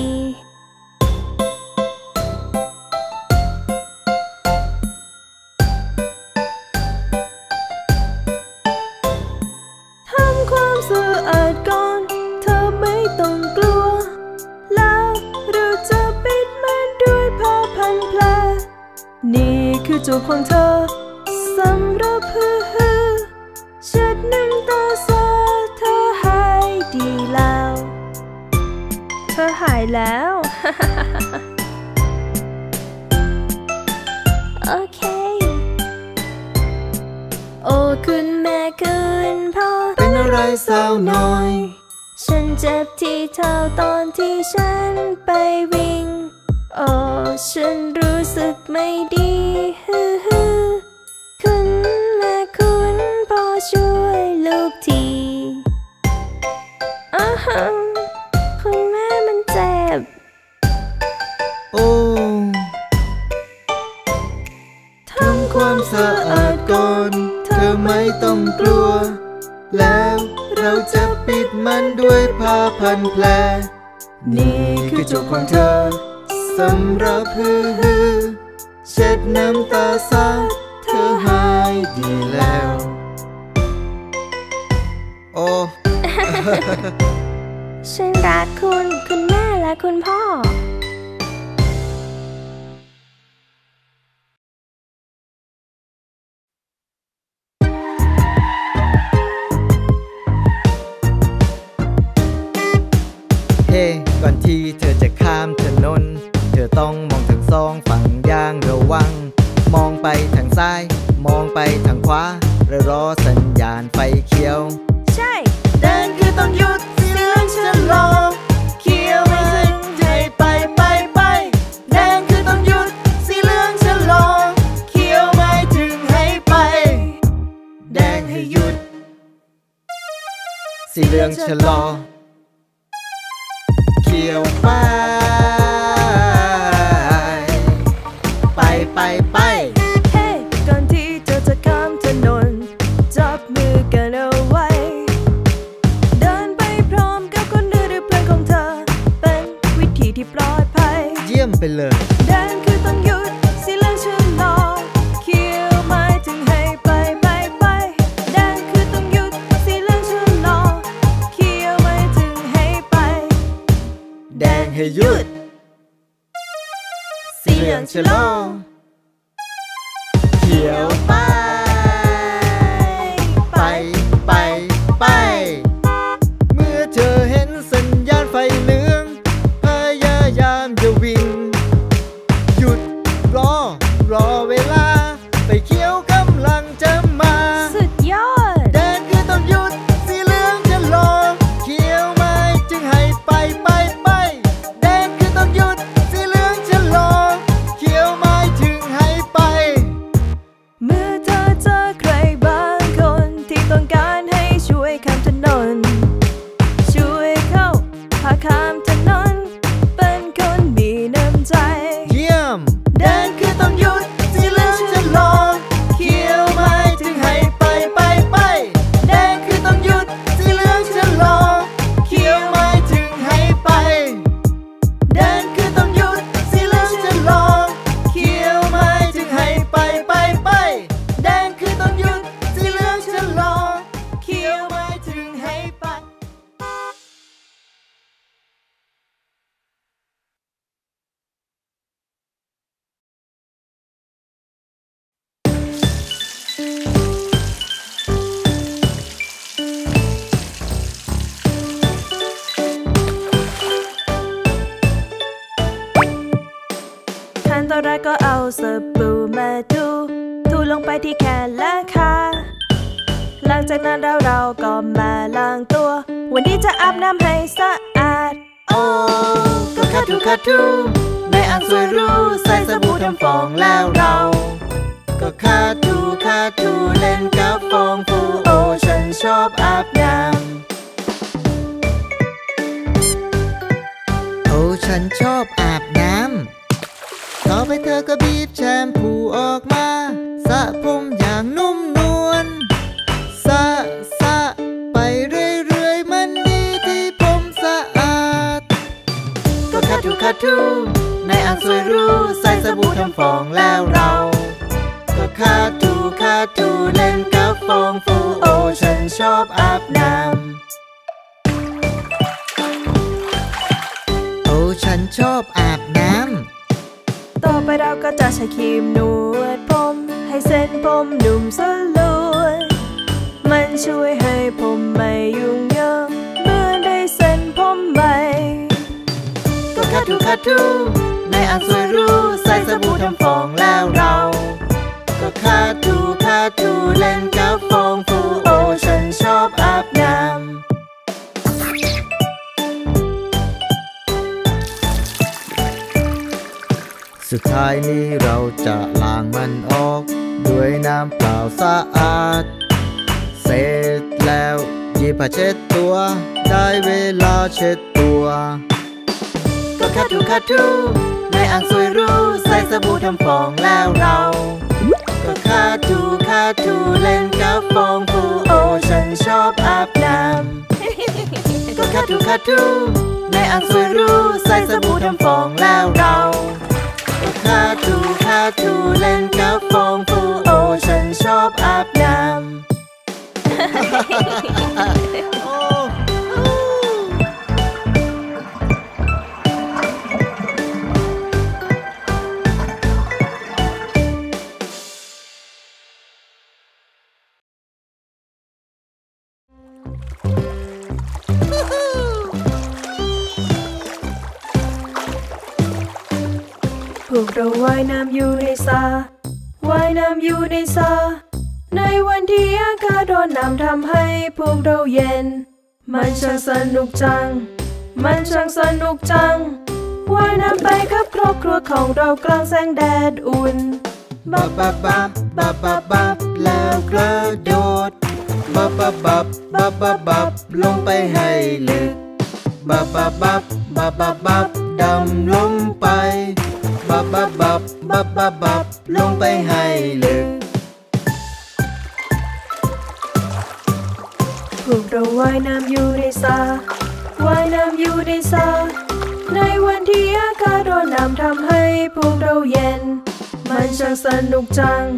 ทำความสะอาดก่อนเธอไม่ต้องกลัวแล้วเราจะปิดมันด้วยผ้าพันแผลนี่คือจูบของเธอสำหรับเช็ดน้ำตาซะเธอหายดีแล้วเธอหายแล้ว โอเคโอ้คุณแม่คุณพ่อเป็นอะไรสาวน้อยฉันเจ็บที่เท้าตอนที่ฉันไปวิ่งโอ้ฉันรู้สึกไม่ดีคุณพ่อช่วยลูกทีคุณแม่มันเจ็บทำความสะอาดก่อนเธอไม่ต้องกลัวแล้วเราจะปิดมันด้วยผ้าพันแผลนี่คือจูบของเธอสำหรับเช็ดน้ำตาซะเธอหายดีแล้วฉันรักคุณแม่และคุณพ่อก่อนที่เธอจะข้ามถนนเธอต้องมองทั้งสองฝั่งอย่างระวังมองไปทางซ้ายมองไปทางขวาและรอสัญญาณไฟเขียวใช่แดงคือต้องหยุดสีเหลืองชะลอเขียวให้ถึงให้ไปแดงคือต้องหยุดสีเหลืองชะลอเขียวไม่ถึงให้ไปแดงให้หยุดสีเหลืองชะลอเขียวไปก่อนที่เธอจะข้ามถนนจับมือกันเอาไว้เดินไปพร้อมกับคนอื่นหรือเพื่อนของเธอเป็นวิธีที่ปลอดภัยเยี่ยมไปเลยแดงคือต้องหยุดสีเหลืองชะลอเขียวหมายถึงให้ไปแดงคือต้องหยุดสีเหลืองชะลอเขียวหมายถึงให้ไปแดงให้หยุดสีเหลืองชะลอเขียวไปก็เอาสบู่มาถูลงไปที่แขนและขาหลังจากนั้นเราก็มาล้างตัววันนี้จะอาบน้ำให้สะอาดโอ้ก็คาทูในอ่างสวยหรูใส่สบู่ทำฟองแล้วเราก็คาทูเล่นกับฟองฟูโอ้ฉันชอบอาบน้ำโอ้ฉันชอบอาบน้ำต่อไปเธอก็บีบแชมพูออกมาสระผมอย่างนุ่มนวลสระไปเรื่อยๆมันดีที่ผมสะอาดก็คาทูในอ่างสวยหรูใส่สบู่ทำฟองแล้วเราก็คาทูเล่นกับฟองฟูโอ้ฉันชอบอาบน้ำโอ้ฉันชอบอาบน้ำต่อไปเราก็จะใช้ครีมนวดผมให้เส้นผมนุ่มสลวยมันช่วยให้ผมไม่ยุ่งยากเมื่อได้เส้นผมใหม่ก็คาทูในอ่างสวยหรูใส่สบู่ทำฟองแล้วเราก็คาทูเล่นกับฟองฟูโอ้ฉันชอบอาบน้ำสุดท้ายนี้เราจะล้างมันออกด้วยน้ำเปล่าสะอาดเสร็จแล้วหยิบผ้าเช็ดตัวได้เวลาเช็ดตัวก็คาทูในอ่างสวยหรูใส่สบู่ทำฟองแล้วเราก็คาทูเล่นกับฟองฟูโอ้ฉันชอบอาบน้ำก็คาทูในอ่างสวยหรูใส่สบู่ทำฟองแล้วเราก็คาทูเล่นกับฟองฟูโอ้ฉันชอบอาบน้ำพวกเราว่ายน้ำอยู่ในสระว่ายน้ำอยู่ในสระในวันที่อากาศร้อนน้ำทำให้พวกเราเย็นมันช่างสนุกจังว่ายน้ำไปกับครอบครัวของเรากลางแสงแดดอุ่นบับแล้วกระโดดบับลงไปให้ลึกบับดำลงไปบับลงไปให้ลึกพวกเราว่ายน้ำอยู่ในสระว่ายน้ำอยู่ในสระในวันที่อากาศร้อนน้ำทำให้พวกเราเย็นมันช่างสนุกจัง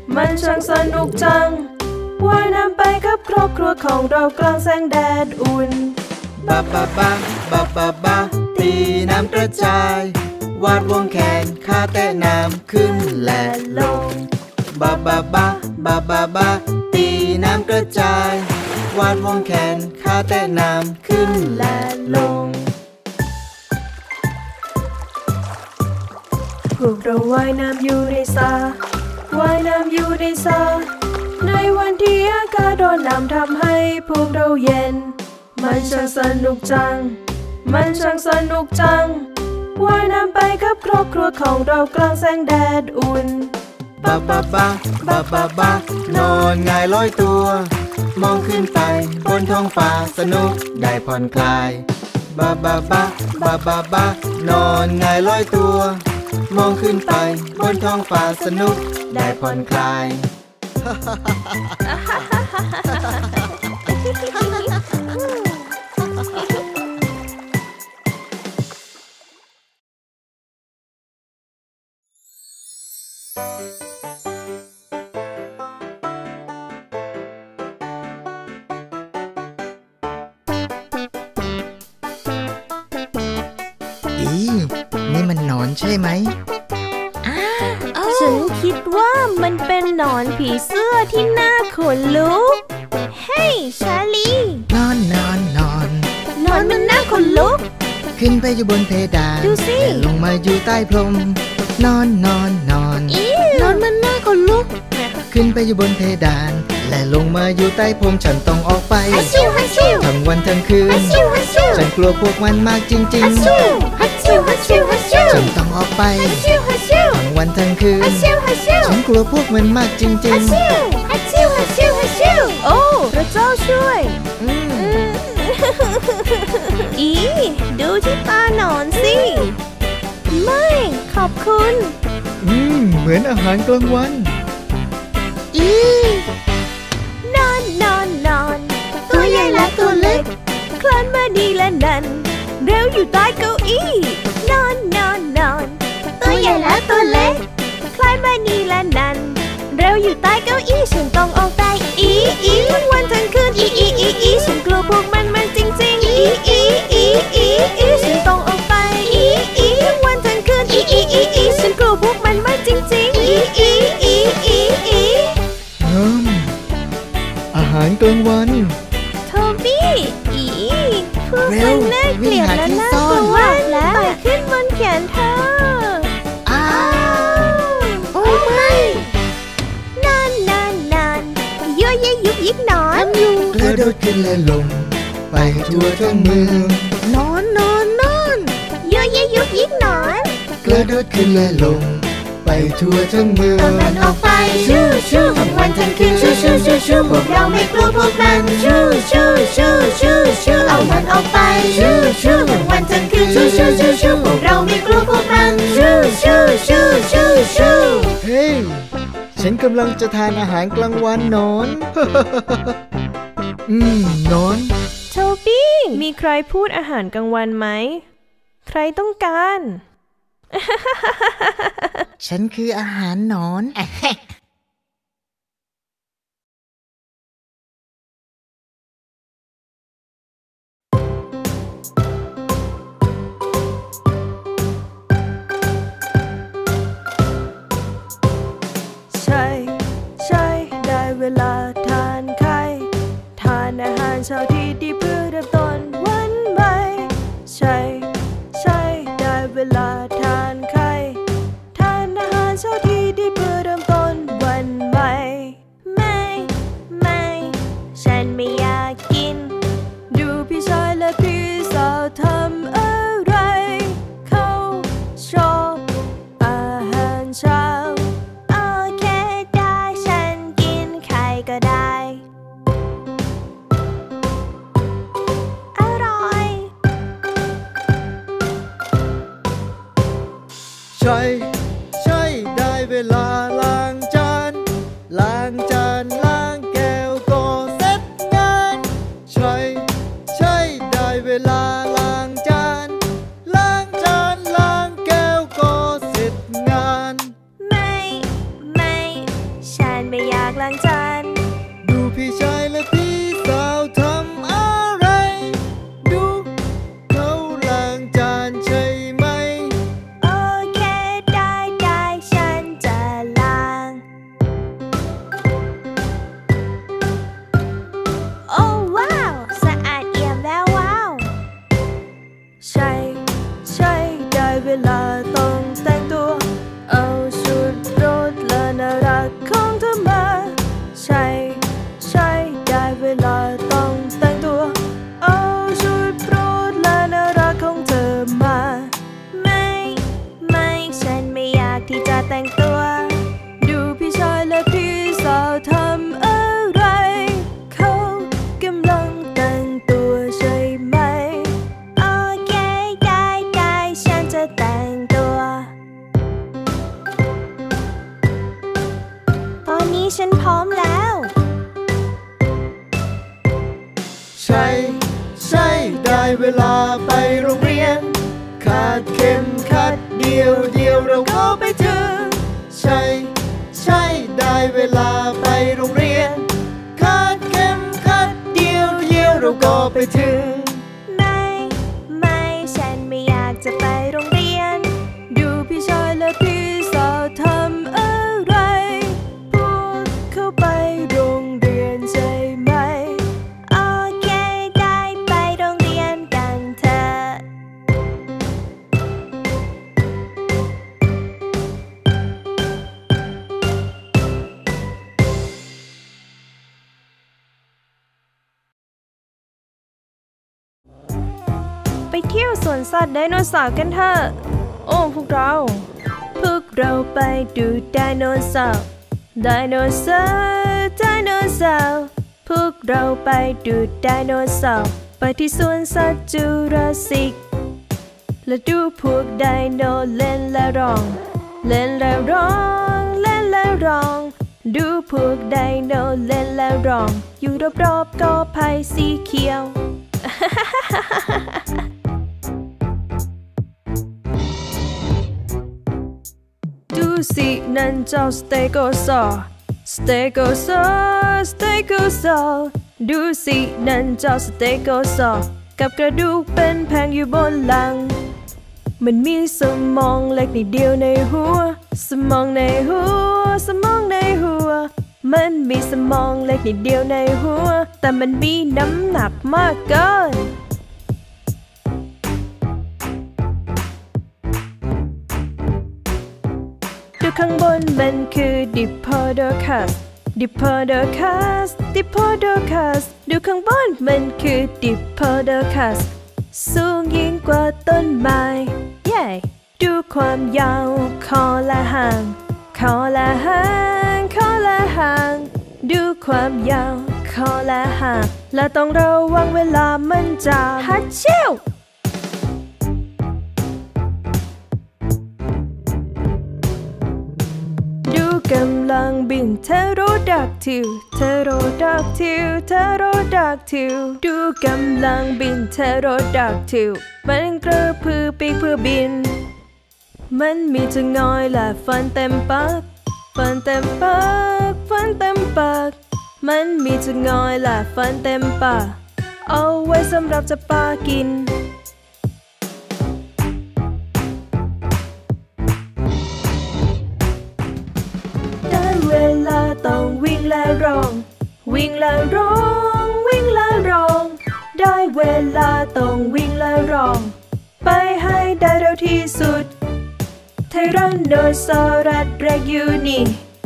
ว่ายน้ำไปกับครอบครัวของเรากลางแสงแดดอุ่นบับตีน้ำกระจายวาดวงแขนขาแตะน้ำขึ้นและลงบับตีน้ำกระจายวาดวงแขนขาแตะน้ำขึ้นและลงพวกเราว่ายน้ำอยู่ในสระว่ายน้ำอยู่ในสระในวันที่อากาศร้อนน้ำทำให้พวกเราเย็นมันช่างสนุกจังว่ายน้ำไปกับครอบครัวของเรากลางแสงแดดอุ่นนอนหงายลอยตัวมองขึ้นไปบนท้องฟ้าสนุกได้ผ่อนคลายนอนหงายลอยตัวมองขึ้นไปบนท้องฟ้าสนุกได้ผ่อนคลายนี่มันหนอนใช่ไหมฉันคิดว่ามันเป็นหนอนผีเสื้อที่น่าขนลุกเฮ้ยชาลีนอนมันน่าขนลุกขึ้นไปอยู่บนเพดานดูสิลงมาอยู่ใต้พรมนอนนอนนอนนอนมันน่าขนลุกขึ้นไปอยู่บนเพดานและลงมาอยู่ใต้พรมฉันต้องออกไปทั้งวันทั้งคืนฉันกลัวพวกมันมากจริงๆฉันต้องออกไปทั้งวันทั้งคืนฉันกลัวพวกมันมากจริงๆโอ้พระเจ้าช่วยดูที่ตาหนอนสิไม่ขอบคุณเหมือนอาหารกลางวันนอนนอนนอนตัวใหญ่และตัวเล็กคลานมาดีและนั่นเร็วอยู่ใต้เก้าอี้นอนนอนนอนตัวใหญ่และตัวเล็กคลานมาดีและนั่นเร็วอยู่ใต้เก้าอี้ฉันต้องออกไปทั้งวันทั้งคืนฉันกลัวพวกมันจริงๆฉันต้องออกไปทั้งวันทั้งคืนฉันกลัวพวกมันจริงๆอาหารกลางวันโทบี้พวกมันน่าเกลียดและน่ากลัวแล้วไปขึ้นบนแขนเธอโอ้ไม่นานยั่วเย้ยุกยิกหนอนกระโดดขึ้นและลงไปทั่วทั้งเมืองนอนยั่วเย้ยุกยิกหนอนกระโดดขึ้นและลงไปทั่วทั้งเมืองมันออกไปทั้งวันทั้งคืนพวกเราไม่กลัวพวกมันเอามันออกไปทั้งวันทั้งคืนพวกเราไม่กลัวพวกมันเฮ้ยฉันกำลังจะทานอาหารกลางวันนอนนอนโทบี้มีใครพูดอาหารกลางวันไหมใครต้องการฉันคืออาหารหนอนใช่ได้เวลาทานไข่ทานอาหารเช้าที่ดีเพื่อเริ่มต้นวันใหม่ใช่ได้เวลาทานไข่ทานอาหารเช้าที่ดีเพื่อเริ่มต้นวันใหม่ไม่ฉันไม่อยากกินดูพี่ชายและพี่สาวทำอะไรเขาชอบอาหารเช้าโอเคได้ฉันกินไข่ก็ได้อร่อยใช่ได้เวลาล้างจานล้างแก้วก็เสร็จงานใช่ได้เวลาล้างจานล้างแก้วก็เสร็จงานไม่ฉันไม่อยากล้างจานดูพี่ชายและพี่สาวทำอะไรดูเขาล้างจานใช่ไหมโอเคได้ฉันจะล้างโอ้ว้าวสะอาดเอี่ยมแล้วว้าวใช่ได้เวลาต้องแต่งตัวเอาชุดรถและน่ารักของเธอมาใช่ได้เวลาต้องแต่งตัวเอาชุดโปรดและน่ารักของเธอมาไม่ฉันไม่อยากที่จะแต่งตัวดูพี่ชายและพี่สาวทำอะไรเขากำลังแต่งตัวใช่ไหมโอเคได้ฉันจะแต่งตัวตอนนี้ฉันพร้อมแล้วใช่ได้เวลาไปโรงเรียนขาดเข็มขัดเดียวเราเข้าไปถึงใช่ได้เวลาไปโรงเรียนขาดเข็มขัดเดียวเราก็ไปถึงไม่ฉันไม่อยากจะไปโรงเรียนดูพี่ชายและพี่สาวทำอะไรพวกเขาไปโรงเรียนใช่ไหมโอเคได้ไปโรงเรียนกันเถอะเที่ยวสวนสัตว์ไดโนเสาร์กันเถอะโอ้พวกเราไปดูไดโนเสาร์ไดโนเสาร์พวกเราไปดูไดโนเสาร์ไปที่สวนสัตว์จูราสสิกและดูพวกไดโนเล่นและร้องดูพวกไดโนเล่นและร้องอยู่รอบๆกอไผ่สีเขียว ดูสินั่นเจ้าสเตโกซอร์ดูสินั่นเจ้าสเตโกซอร์กับกระดูกเป็นแผงอยู่บนหลังมันมีสมองเล็กนิดเดียวในหัวสมองในหัวมันมีสมองเล็กนิดเดียวในหัวแต่มันมีน้ำหนักมากเกินดูข้างบนมันคือ Diplodocus ดูข้างบนมันคือ Diplodocus สูงยิ่งกว่าต้นไม้เย้ดูความยาวคอและหางดูความยาวคอและหางและต้องระวังเวลามันจะฮัดเชี่ยวดูกำลังบินเทโรดักทิลดูกำลังบินเทโรดักทิลมันกระพือปีกเพื่อบินมันมีจงอยและฟันเต็มปากมันมีจงอยและฟันเต็มปากเอาไว้สำหรับจะปากินได้เวลาต้องวิ่งและร้องได้เวลาต้องวิ่งและร้องไปให้ได้เร็วที่สุดไทรันโนซอรัสแรกอยู่นี่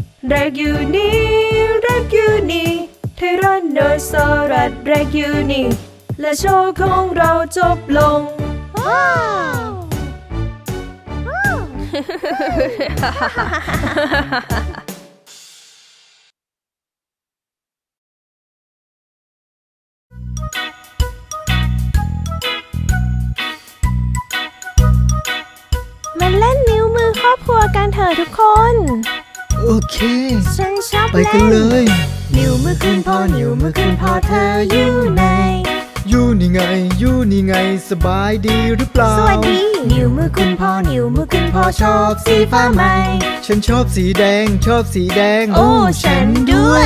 ไทรันโนซอรัสแรกอยู่นี่และโชว์ของเราจบลงมาเล่นนิ้วมือครอบครัวกันเถอะทุกคนโอเคฉันชอบไปกันเลยนิ้วมือขึ้นพ่อเธออยู่ไหนอยู่นี่ไงสบายดีหรือเปล่าสวัสดีนิ้วมือขึ้นพ่อชอบสีฟ้าไหมฉันชอบสีแดงโอ้ฉันด้วย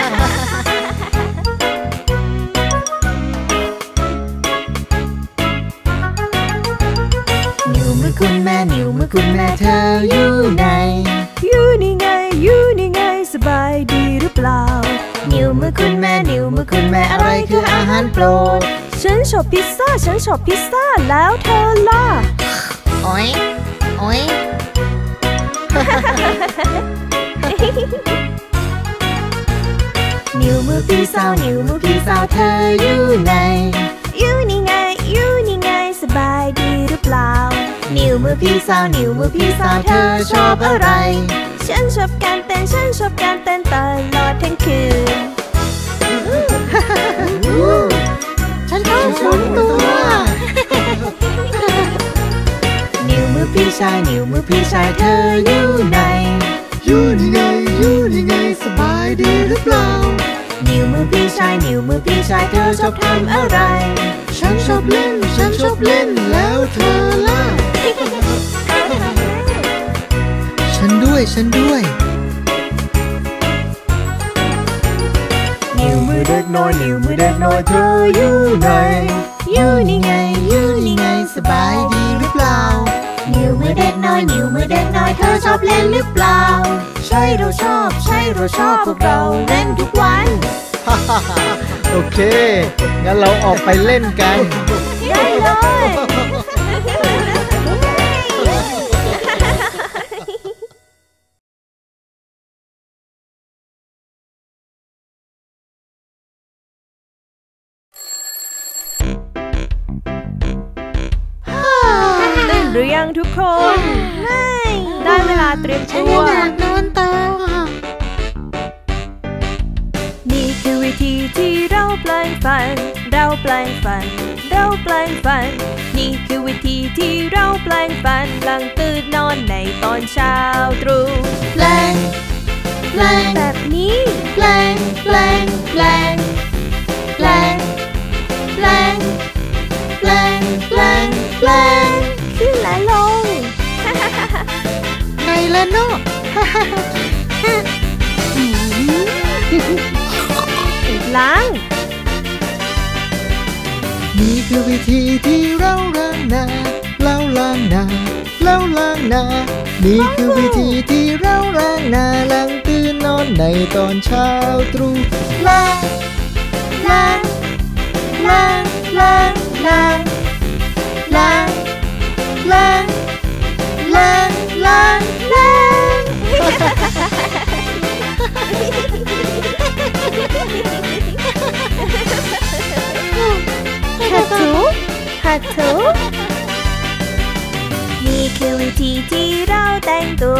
นิ้วมือคุณแม่เธออยู่ไหนอยู่นี่ไงสบายดีหรือเปล่านิ้วมือคุณแม่อะไรคืออาหารโปรดฉันชอบพิซซ่าแล้วเธอล่ะโอ้ยนิ้วมือพี่สาวเธออยู่ไหนอยู่นี่ไงสบายดีหรือเปล่านิ้วมือพี่สาวเธอชอบอะไรฉันชอบการเต้นตลอดทั้งคืนฉันชอบหมุนตัวนิ้วมือพี่ชายเธออยู่ไหนอยู่นี่ไงสบายดีหรือเปล่านิ้วมือพี่ชายเธอชอบทำอะไรฉันชอบเล่นแล้วเธอล่ะ ฉันด้วยนิ้วมือเด็กน้อยเธออยู่ไหนอยู่นี่ไงสบายดีหรือเปล่านิ้วมือเด็กน้อยเธอชอบเล่นหรือเปล่าใช่เราชอบพวกเราเล่นทุกวันโอเคงั้นเราออกไปเล่นกันได้เลยหรือยังทุกคนได้เวลาเตรียมตัวอยากนอนต่อนี่คือวิธีที่เราแปลงฟันนี่คือวิธีที่เราแปลงฟันหลังตื่นนอนในตอนเช้าตรู่แปลงแบบนี้แปลงขึ้นและลงไงล่ะเนาะล้างนี่คือวิธีที่เราล้างหน้านี่คือวิธีที่เราล้างหน้าหลังตื่นนอนในตอนเช้าตรู่ล้างขัดถูนี่คือวิธีที่เราแต่งตัว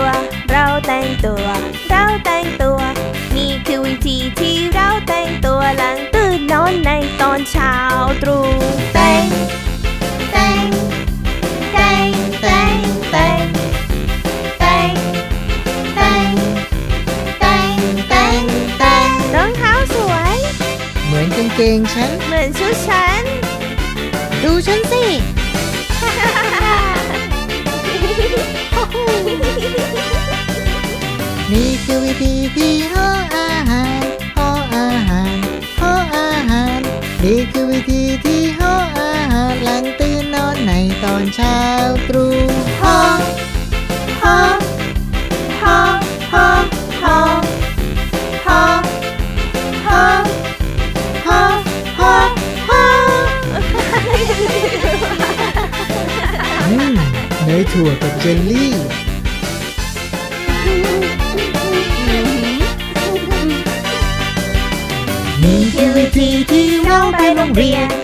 นี่คือวิธีที่เราแต่งตัวหลังตื่นนอนในตอนเช้าตรู่แต่งรองเท้าสวยเหมือนกางเกงฉันเหมือนชุดฉันดูฉันสินี่คือวิธีที่ห่ออาหารนี่คือวิธีที่ห่ออาหารหลังตื่นนอนในตอนเช้าตรู่ห่อเนยถั่วกับเจลลี่นี่คือวิธีที่เราไปโรงเรียน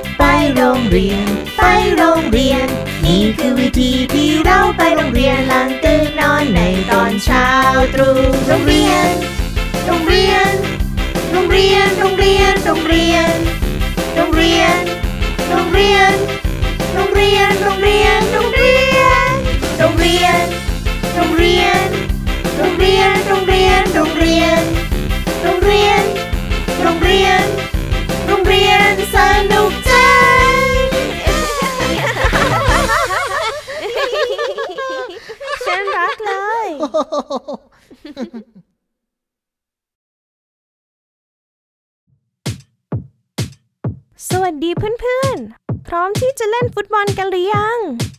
นี่คือวิธีที่เราไปโรงเรียนหลังตื่นนอนในตอนเช้าตรู่โรงเรียนสนุกจังฉันรักเลยสวัสดีเพื่อนๆพร้อมที่จะเล่นฟุตบอลกันหรือยัง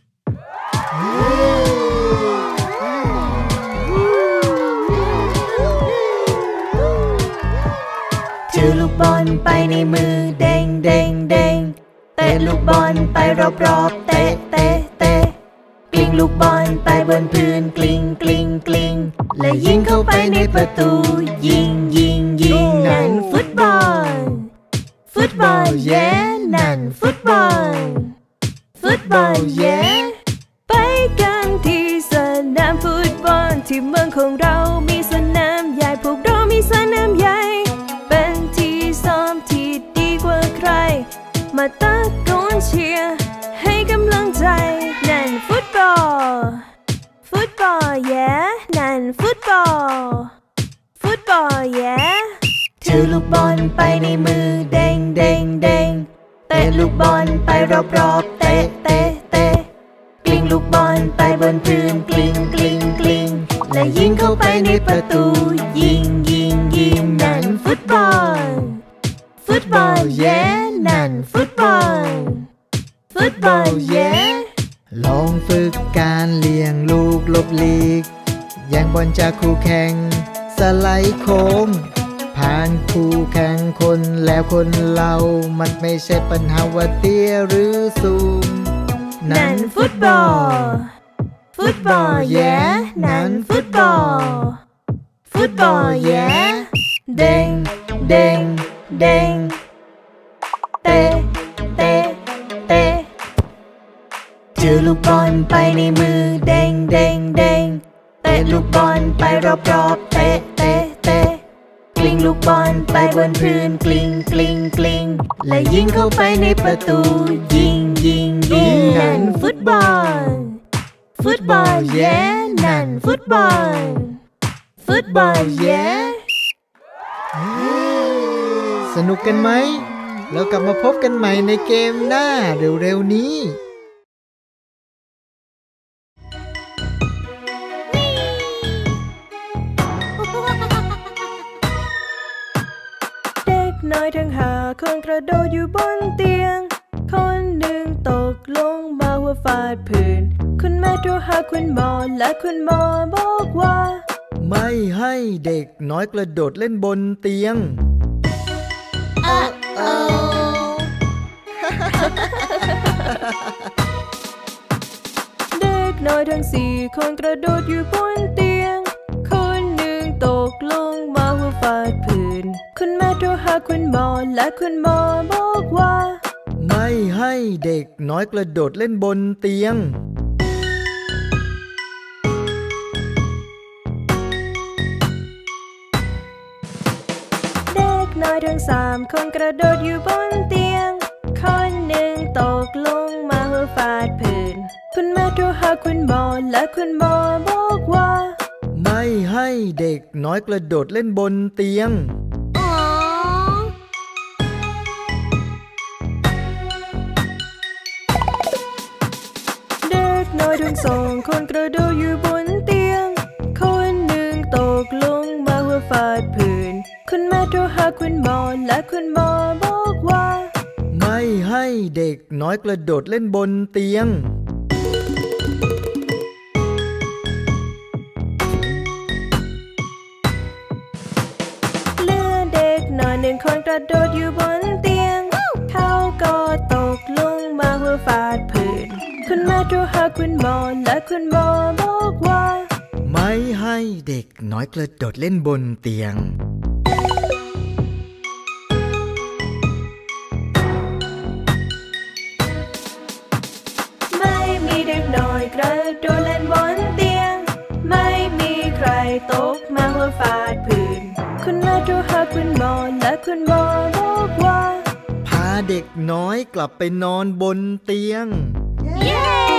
ถือลูกบอลไปในมือเด้งเตะลูกบอลไปรอบๆเตะกลิ้งลูกบอลไปบนพื้นกลิ้งและยิงเข้าไปในประตูยิงนั่นฟุตบอลเย้นั่นฟุตบอลเย้ไปกันที่สนามฟุตบอลที่เมืองของเรามีสนามใหญ่พวกเรามีสนามใหญ่เป็นที่ซ้อมที่ดีกว่าใครมาตะโกนเชียร์ให้กำลังใจนั่นฟุตบอลเย้นั่นฟุตบอลเย้ถือลูกบอลไปในมือเด้งเตะลูกบอลไปรอบๆเตะกลิ้งลูกบอลไปบนพื้นกลิ้งและยิงเข้าไปในประตูยิงนั่นฟุตบอลเย้นั่นฟุตบอลเย้ลองฝึกการเลี้ยงลูกหลบหลีกแย่งบอลจากคู่แข่งสไลด์โค้งผ่านคู่แข่งคนแล้วคนเรามันไม่ใช่ปัญหาว่าเตี้ยหรือสูงนั่นฟุตบอลเย้นั่นฟุตบอลเย้เด้งเตะถถือลูกบอลไปในมือเด้งเด้งเด้งเตะลูกบอลไปรอบๆเตะเตะเตะกลิ้งลูกบอลไปบนพื้นกลิ้งกลิ้งกลิ้งและยิงเข้าไปในประตูยิงยิงยิงนั่นฟุตบอลฟุตบอลเย้นั่นฟุตบอลฟุตบอลเย้สนุกกันไหมแล้วกลับมาพบกันใหม่ในเกมหน้าเร็วๆนี้เด็กน้อยทั้ง5 คนกระโดดอยู่บนเตียงคนหนึ่งตกลงมาหัวฟาดพื้นคุณแม่โทรหาคุณหมอและคุณหมอบอกว่าไม่ให้เด็กน้อยกระโดดเล่นบนเตียงเด็กน้อยทั้ง4 คนกระโดดอยู่บนเตียงคนหนึ่งตกลงมาหัวฟาดพื้นคุณแม่โทรหาคุณหมอและคุณหมอบอกว่าไม่ให้เด็กน้อยกระโดดเล่นบนเตียงเด็กน้อยทั้ง3 คนกระโดดอยู่บนเตียงคนหนึ่งตกลงมาหัวฟาดพื้นคุณแม่โทรหาคุณหมอและคุณหมอบอกว่าไม่ให้เด็กน้อยกระโดดเล่นบนเตียงเด็กน้อยทั้ง2 คนกระโดดอยู่บนเตียงคนหนึ่งตกลงมาหัวฟาดพื้นคุณแม่โทรหาคุณหมอและคุณหมอบอกว่าไม่ให้เด็กน้อยกระโดดเล่นบนเตียงเหลือเด็กน้อย1 คนกระโดดอยู่บนเตียงเขาก็ตกลงมาหัวฟาดพื้นคุณแม่โทรหาคุณหมอและคุณหมอบอกว่าไม่ให้เด็กน้อยกระโดดเล่นบนเตียงไม่มีเด็กน้อยกระโดดเล่นบนเตียงไม่มีใครตกมาหัวฟาดพื้นคุณแม่โทรหาคุณหมอและคุณหมอบอกว่าพาเด็กน้อยกลับไปนอนบนเตียงเย้